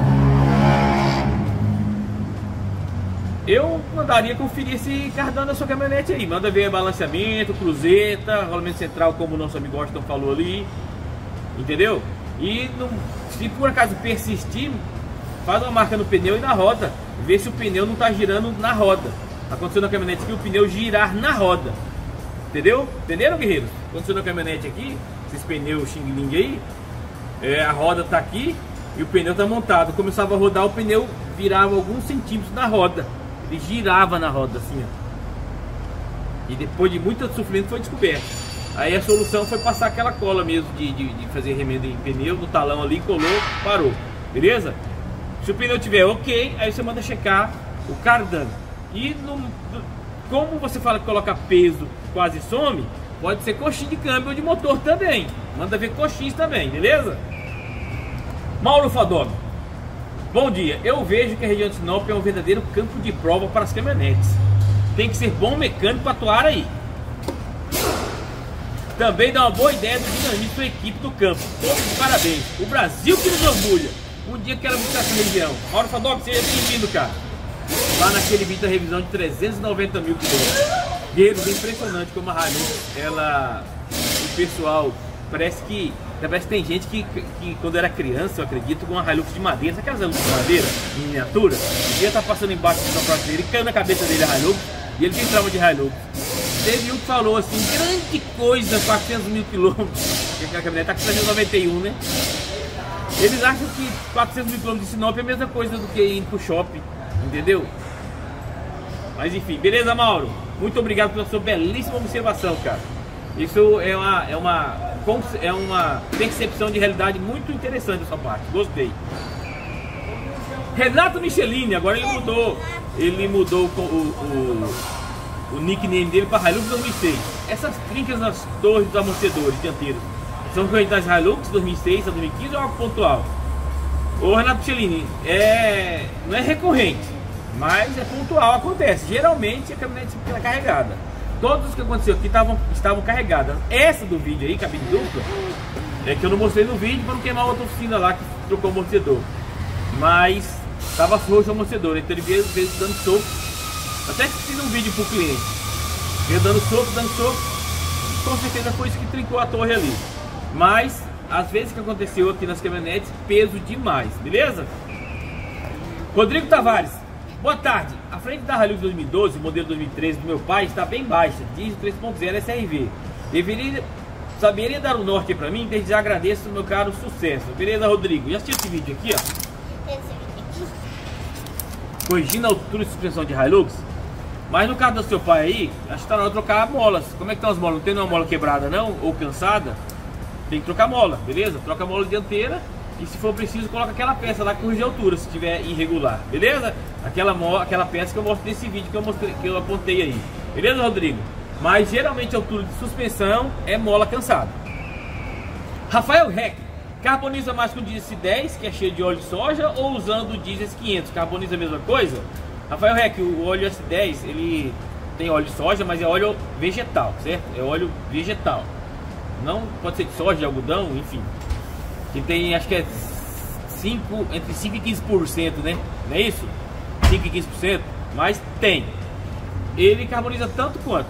Eu mandaria conferir esse cartão da sua caminhonete aí. Manda ver balanceamento, cruzeta, rolamento central, como o nosso amigo Washington falou ali. Entendeu? E se por acaso persistir, faz uma marca no pneu e na roda. Vê se o pneu não está girando na roda. Aconteceu na caminhonete aqui o pneu girar na roda. Entendeu? Entenderam, guerreiros? Aconteceu na caminhonete aqui, esses pneus Xing Ling aí. A roda está aqui e o pneu está montado. Começava a rodar, o pneu virava alguns centímetros na roda. Ele girava na roda assim, ó. E depois de muito sofrimento foi descoberto. Aí a solução foi passar aquela cola mesmo de fazer remenda em pneu, no talão ali, colou, parou. Beleza? Se o pneu tiver ok, aí você manda checar o cardan. E como você fala que coloca peso, quase some, pode ser coxinha de câmbio ou de motor também. Manda ver coxins também, beleza? Mauro Fadog. Bom dia, eu vejo que a região de Sinop é um verdadeiro campo de prova para as caminhonetes. Tem que ser bom mecânico para atuar aí. Também dá uma boa ideia do dinamismo da equipe do campo. Todos de parabéns. O Brasil que nos orgulha. Um dia quero visitar essa região. Mauro Fadog, seja bem-vindo, cara. Lá naquele vídeo da revisão de 390 mil quilômetros. Guerreiros, é impressionante como a Hilux, o pessoal, parece que tem gente que quando era criança, eu acredito, com uma Hilux de madeira, sabe aquelas Hilux de madeira, em miniatura? Um dia tá passando embaixo da prateleira e caiu na cabeça dele a Hilux, e ele tem trauma de Hilux. Teve um que falou assim, grande coisa, 400 mil quilômetros, porque a caminhonete tá com 391, né? Eles acham que 400 mil quilômetros de Sinop é a mesma coisa do que ir pro shopping, entendeu? Mas enfim, beleza, Mauro? Muito obrigado pela sua belíssima observação, cara. Isso é uma percepção de realidade muito interessante da sua parte. Gostei. Renato Michelini, agora ele mudou o nickname dele para Hilux 2006. Essas trincas nas torres dos amortecedores dianteiros são correntes das Hilux 2006 a 2015 ou algo pontual? Ô Renato Michelini, não é recorrente, mas é pontual, acontece. Geralmente a caminhonete fica carregada. Todos os que aconteceu aqui estavam carregadas. Essa do vídeo aí, cabine dupla, é que eu não mostrei no vídeo para não queimar outra oficina lá que trocou o amortecedor. Mas estava frouxo o amortecedor, então ele veio dando soco. Até que fiz um vídeo pro cliente. Veio dando soco. Com certeza foi isso que trincou a torre ali. Mas, às vezes que aconteceu aqui nas caminhonetes, peso demais, beleza? Rodrigo Tavares. Boa tarde, a frente da Hilux 2012, modelo 2013 do meu pai está bem baixa, diesel 3.0 SRV. Saberia dar um norte para mim? Desde já agradeço, meu caro, sucesso. Beleza, Rodrigo? Já assistiu esse vídeo aqui, ó? Corrigindo a altura de suspensão de Hilux. Mas no caso do seu pai aí, acho que está na hora de trocar molas. Como é que estão as molas? Não tem nenhuma mola quebrada não? Ou cansada? Tem que trocar mola, beleza? Troca a mola dianteira. E se for preciso, coloca aquela peça lá que corrige a altura, se estiver irregular, beleza? Aquela peça que eu mostro nesse vídeo que eu apontei aí. Beleza, Rodrigo? Mas geralmente a altura de suspensão é mola cansada. Rafael Reck. Carboniza mais com o diesel S10, que é cheio de óleo de soja, ou usando o diesel S500? Carboniza a mesma coisa? Rafael Reck, o óleo S10, ele tem óleo de soja, mas é óleo vegetal, certo? É óleo vegetal. Não pode ser de soja, de algodão, enfim. Que tem, acho que é entre 5% e 15%, né? Não é isso? 5% e 15%, mas tem. Ele carboniza tanto quanto.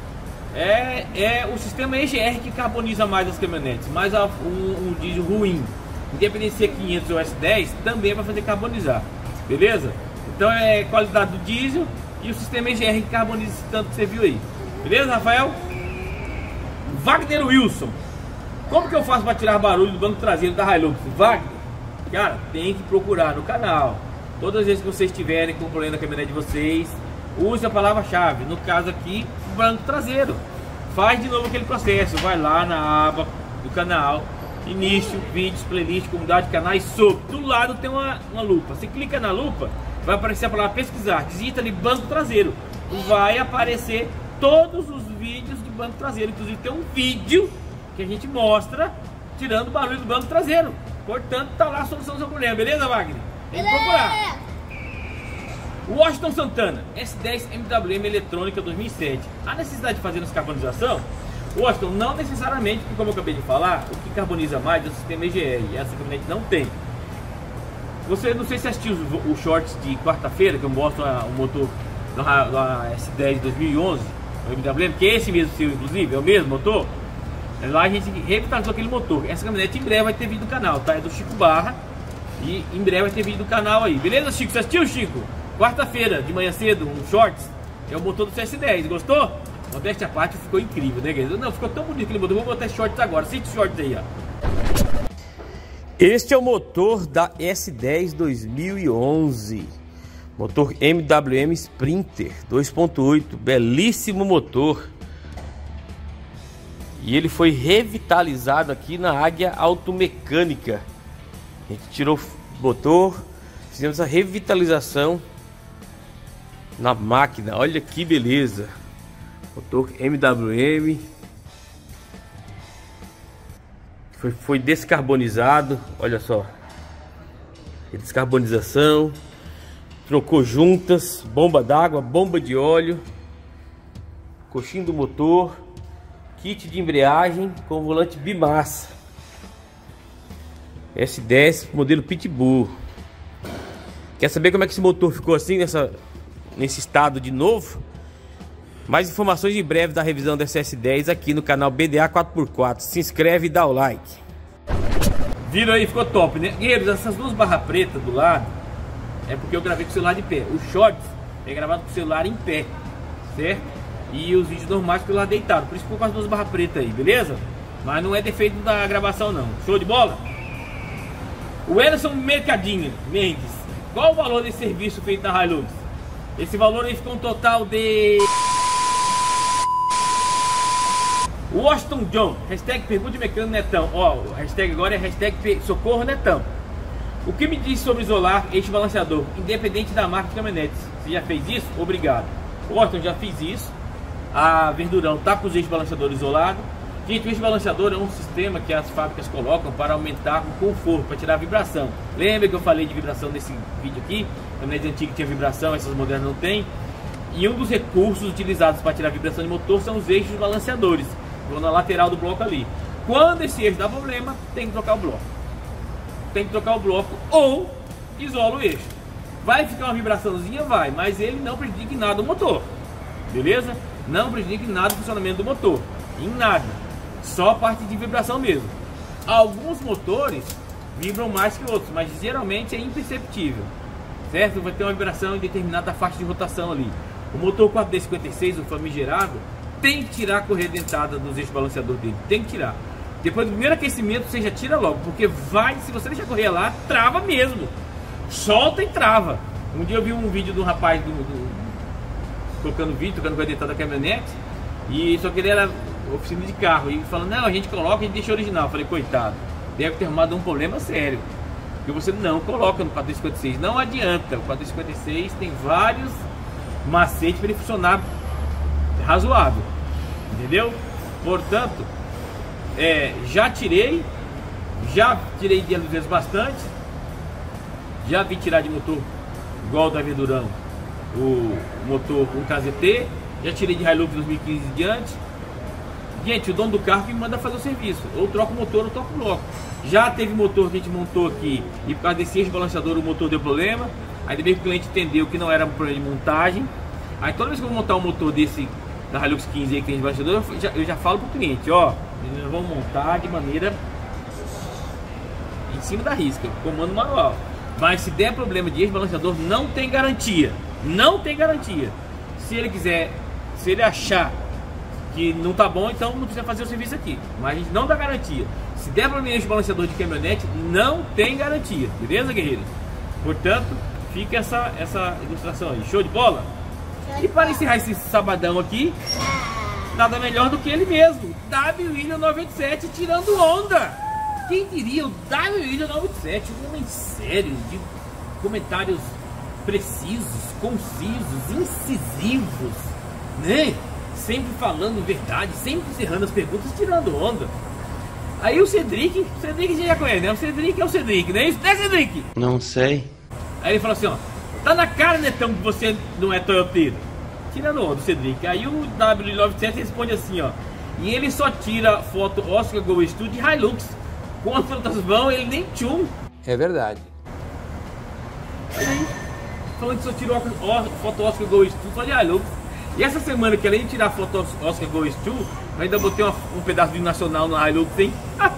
O sistema EGR que carboniza mais as caminhonetes, mas um diesel ruim, independente se é 500 ou S10, também vai fazer carbonizar, beleza? Então é qualidade do diesel e o sistema EGR que carboniza esse tanto que você viu aí, beleza, Rafael? Wagner Wilson. Como que eu faço para tirar barulho do banco traseiro da Hilux? Wagner, cara, tem que procurar no canal. Todas as vezes que vocês estiverem com problema na caminhonete de vocês, use a palavra-chave. No caso aqui, banco traseiro. Faz de novo aquele processo. Vai lá na aba do canal, início, vídeos, playlist, comunidade, canais, sobre. Do lado tem uma lupa. Você clica na lupa, vai aparecer a palavra pesquisar. Digita ali banco traseiro. Vai aparecer todos os vídeos de banco traseiro. Inclusive tem um vídeo que a gente mostra tirando o barulho do banco traseiro. Portanto, tá lá a solução do seu problema. Beleza, Wagner? Tem que procurar. Washington Santana, S10 MWM eletrônica 2007. A necessidade de fazer descarbonização? Washington, não necessariamente, porque como eu acabei de falar, o que carboniza mais é o sistema EGR. E essa caminhonete não tem. Você, não sei se assistiu os shorts de quarta-feira, que eu mostro o motor da S10 2011, o MWM, que é esse mesmo seu, inclusive, é o mesmo motor. Lá a gente revitalizou aquele motor. Essa caminhonete em breve vai ter vídeo do canal, tá? É do Chico Barra. E em breve vai ter vídeo do canal aí. Beleza, Chico? Você assistiu, Chico? Quarta-feira, de manhã cedo, um shorts. É o motor do CS10. Gostou? Modéstia à parte, ficou incrível, né, guys? Não, ficou tão bonito aquele motor. Vou botar shorts agora. Assiste os shorts aí, ó. Este é o motor da S10 2011. Motor MWM Sprinter 2.8. Belíssimo motor. E ele foi revitalizado aqui na Águia Automecânica. A gente tirou o motor, fizemos a revitalização na máquina. Olha que beleza. Motor MWM. Foi descarbonizado. Olha só. Descarbonização. Trocou juntas, bomba d'água, bomba de óleo, coxinho do motor, kit de embreagem com volante bimassa. S10 modelo Pitbull. Quer saber como é que esse motor ficou assim nesse estado de novo? Mais informações em breve da revisão dessa S10 aqui no canal BDA 4x4. Se inscreve e dá o like. Viram aí, ficou top, né? Guerreiros, essas duas barras pretas do lado é porque eu gravei com o celular de pé. Os shorts é gravado com o celular em pé, certo? E os vídeos normais com o celular deitado. Por isso ficou com as duas barras pretas aí, beleza? Mas não é defeito da gravação não. Show de bola? O Ederson Mercadinho Mendes, qual o valor desse serviço feito na Hilux? Esse valor aí ficou um total de... Washington John, hashtag pergunte mecânico Netão. Ó, o hashtag agora é hashtag socorro Netão. O que me diz sobre isolar eixo balanceador, independente da marca de caminhonetes? Você já fez isso? Obrigado. Washington, já fiz isso. A Verdurão tá com os eixos balanceadores isolados. Gente, o eixo balanceador é um sistema que as fábricas colocam para aumentar o conforto, para tirar a vibração. Lembra que eu falei de vibração nesse vídeo aqui? Caminhonetes antigas tinha vibração, essas modernas não tem. E um dos recursos utilizados para tirar a vibração de motor são os eixos balanceadores, na lateral do bloco ali. Quando esse eixo dá problema, tem que trocar o bloco. Tem que trocar o bloco ou isola o eixo. Vai ficar uma vibraçãozinha? Vai, mas ele não prejudica em nada o motor. Beleza? Não prejudica em nada o funcionamento do motor. Em nada. Só a parte de vibração mesmo. Alguns motores vibram mais que outros, mas geralmente é imperceptível. Certo? Vai ter uma vibração em determinada faixa de rotação ali. O motor 4D56, o famigerado, tem que tirar a correia dentada dos eixos balanceadores dele. Tem que tirar. Depois do primeiro aquecimento você já tira logo, porque vai, se você deixar correr lá, trava mesmo. Solta e trava. Um dia eu vi um vídeo do rapaz colocando vídeo, tocando correia dentada da caminhonete, e só que ele era oficina de carro, e falando, não, a gente coloca, a gente deixa original. Eu falei, coitado, deve ter arrumado um problema sério, porque você não coloca no 456, não adianta. O 456 tem vários macetes para ele funcionar razoável, entendeu? Portanto, já tirei de aluguéis bastante, já vi tirar de motor igual da Verdurão o motor 1KZT, já tirei de Hilux 2015 em diante. Gente, o dono do carro que me manda fazer o serviço, ou troca o motor ou troca o bloco. Já teve motor que a gente montou aqui e por causa desse eixo balanceador o motor deu problema, aí depois que o cliente entendeu que não era um problema de montagem. Aí toda vez que eu vou montar um motor desse da Hilux 15 aí que tem de balanceador, eu já falo pro cliente, ó, nós vamos montar de maneira em cima da risca, comando manual. Mas se der problema de eixo balanceador, não tem garantia. Não tem garantia. Se ele quiser, se ele achar que não tá bom, então não precisa fazer o serviço aqui. Mas a gente não dá garantia. Se der problema de eixo balanceador de caminhonete, não tem garantia. Beleza, guerreiros? Portanto, fica essa ilustração aí. Show de bola? E para encerrar esse sabadão aqui, nada melhor do que ele mesmo, W William 97 tirando onda. Quem diria o W97, um homem sério, de comentários precisos, concisos, incisivos, né? Sempre falando verdade, sempre encerrando as perguntas, tirando onda. Aí o Cedric você já conhece, né? O Cedric é o Cedric, não é isso? Né, Cedric? Não sei. Aí ele falou assim, ó, tá na cara, Netão, que você não é toyoteiro. Tirando onda, o Cedric. Aí o W97 responde assim, ó, e ele só tira foto Oscar Go Studio de Hilux. Quando outras vão, ele nem tchum. É verdade. Aí, falando que só tirou foto Oscar Go Studio só de Hilux. E essa semana que além de tirar foto Oscar Go Studio, eu ainda botei um pedaço de nacional no Hilux, hein?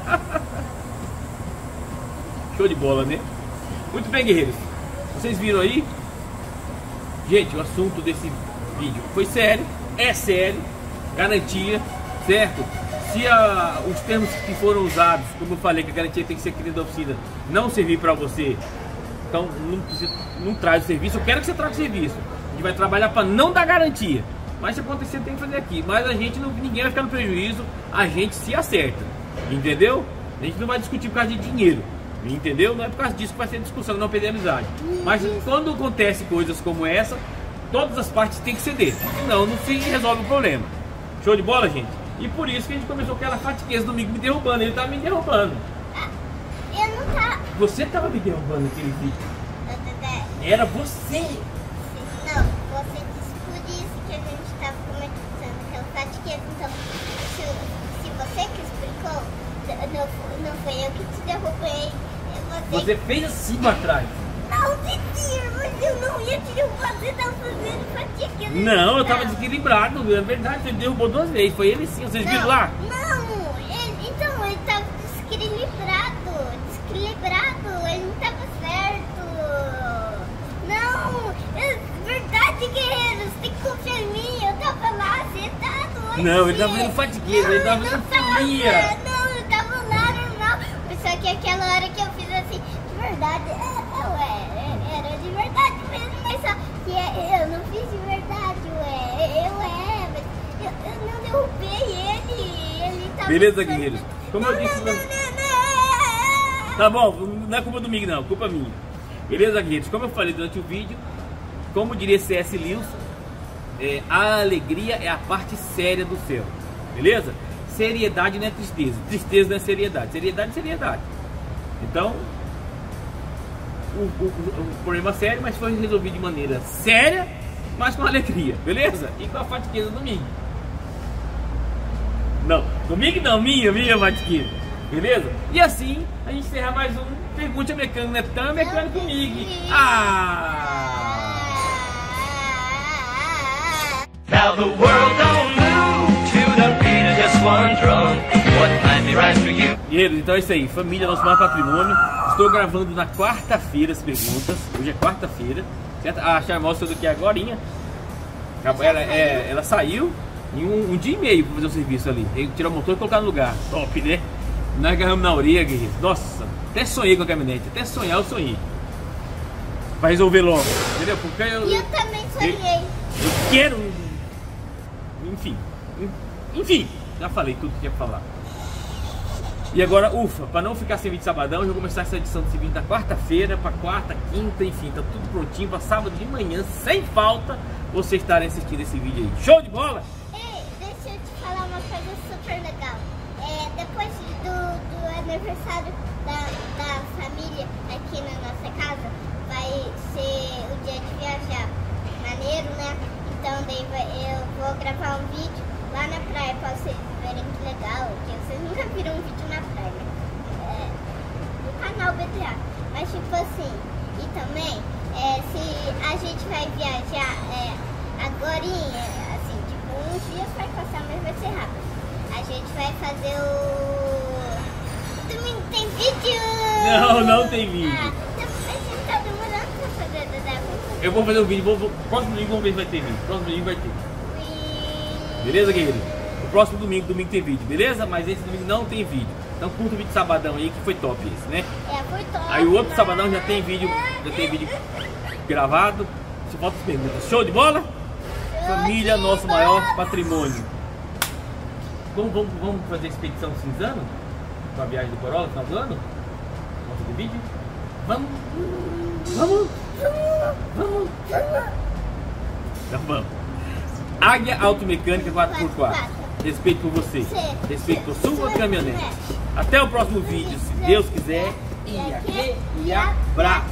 Show de bola, né? Muito bem, guerreiros. Vocês viram aí? Gente, o assunto desse vídeo foi sério, é sério, garantia, certo? Se os termos que foram usados, como eu falei, que a garantia tem que ser querida da oficina, não servir para você, então não traz o serviço. Eu quero que você traga o serviço. A gente vai trabalhar para não dar garantia. Mas se acontecer, tem que fazer aqui. Mas a gente ninguém vai ficar no prejuízo, a gente se acerta. Entendeu? A gente não vai discutir por causa de dinheiro. Entendeu? Não é por causa disso que vai ser discussão, não perder amizade. Mas quando acontece coisas como essa, todas as partes têm que ceder. Senão não se resolve o problema. Show de bola, gente? E por isso que a gente começou aquela fatiqueza domingo me derrubando. Ele tava me derrubando. Eu não tava. Você tava me derrubando naquele vídeo. Era você. Não, você disse por isso que a gente tava começando aquela fatiqueza. Então, se você que explicou, não foi eu que te derrubei. Você fez assim pra trás. Não, Titinho, mas eu não ia te derrubar. Você tava fazendo fatiqueza. Não, eu tava desequilibrado. É verdade, você derrubou 2 vezes. Foi ele sim, vocês viram lá? Não, então ele tava desequilibrado. Ele não tava certo. Não, é verdade, guerreiros. Tem que confiar em mim. Eu tava lá sentado. Não, ele tava fazendo fatiqueza, ele tava fazendo folia. Não, eu tava lá normal. Só que aquela hora que eu fiz assim, de verdade, era de verdade mesmo. Mas só que eu não fiz de verdade, mas eu não derrubei ele tava... Beleza, guerreiros? Como eu disse... Tá bom, não é culpa do Mig não, culpa minha. Beleza, guerreiros? Como eu falei durante o vídeo, como diria C.S. Lewis, a alegria é a parte séria do céu. Beleza? Seriedade não é tristeza, tristeza não é seriedade, seriedade é seriedade. Então, o problema é sério, mas foi resolvido de maneira séria, mas com alegria, beleza? E com a fatiqueza do Mig. Não, comigo não, minha fatiqueza, beleza? E assim, a gente encerra mais um Pergunte a Mecânico Netão, Mecânico Mig. Now the world don't move to the beat of just one drum. What might be right for you? Guerreiros, então é isso aí, família, nosso maior patrimônio. Estou gravando na quarta-feira as perguntas. Hoje é quarta-feira, certo? A Charmosa saiu daqui agorinha. Ela saiu em um dia e meio para fazer o serviço ali. Tirar o motor e colocar no lugar. Top, né? Nós agarramos na orelha, guerreiros. Nossa, até sonhei com a caminhonete. Até sonhar eu sonhei. Pra resolver logo, entendeu? Porque eu também sonhei. Eu quero... Enfim, já falei tudo que tinha pra falar. E agora, ufa, para não ficar sem vídeo sabadão, eu vou começar essa edição desse vídeo da quarta-feira para quarta, quinta, enfim, tá tudo prontinho para sábado de manhã, sem falta, vocês estarem assistindo esse vídeo aí. Show de bola! Ei, deixa eu te falar uma coisa super legal. Depois do aniversário da família aqui na nossa casa, vai ser o dia de viajar. Maneiro, né? Então daí eu vou gravar um vídeo lá na praia pra vocês verem que legal, porque vocês nunca viram um vídeo na praia, né? No canal BTA. Mas tipo assim, e também, se a gente vai viajar agorinha, assim, tipo, uns dias vai passar, mas vai ser rápido. A gente vai fazer Domingo tem vídeo! Não tem vídeo. A gente tá demorando pra fazer, Dedé. Eu vou fazer um vídeo, próximo domingo vamos ver se vai ter vídeo. Próximo domingo vai ter. Beleza, guerreiro? O próximo domingo tem vídeo, beleza? Mas esse domingo não tem vídeo. Então curta o vídeo de sabadão aí, que foi top esse, né? Foi top. Aí o outro sabadão já tem vídeo gravado. Só falta as perguntas. Show de bola? Família, nosso maior patrimônio. Vamos fazer a expedição cinzano? pra viagem do Corolla no final do ano? Vamos fazer vídeo? Vamos! Vamos! Vamos! Então vamos! Águia Automecânica 4x4. Respeito por você. Respeito por sua caminhonete. Até o próximo vídeo, se Deus quiser. E abraço!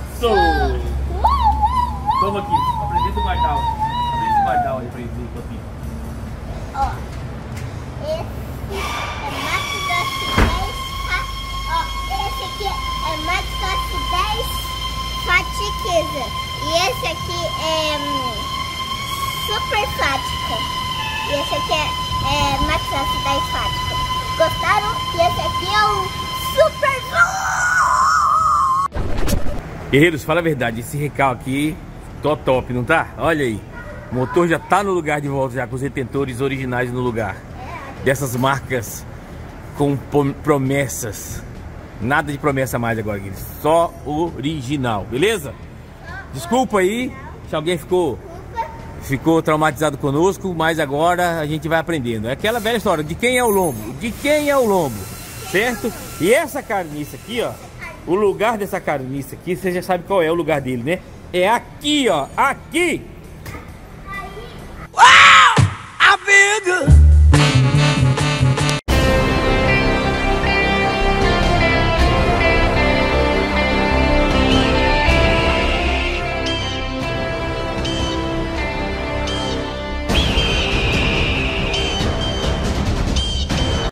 Toma aqui, apresenta o guardal. Apresenta o guardal aí pra ele ver aqui. Ó, esse é Max Dust 10. Ó, esse aqui é Max Dust 10 Fatiquiza. E esse aqui é Super Fática. E esse aqui é Max Dust 10 Fática. Gostaram? E esse aqui é o Super. Guerreiros, fala a verdade, esse recal aqui tô top, não tá? Olha aí, o motor já tá no lugar de volta, já com os retentores originais no lugar. Dessas marcas com promessas. Nada de promessa mais agora, guerreiros. Só original, beleza? Desculpa aí se alguém ficou traumatizado conosco, mas agora a gente vai aprendendo. É aquela velha história, de quem é o lombo? De quem é o lombo? Certo? E essa carniça aqui, ó, o lugar dessa carniça aqui, você já sabe qual é o lugar dele, né? É aqui, ó, aqui!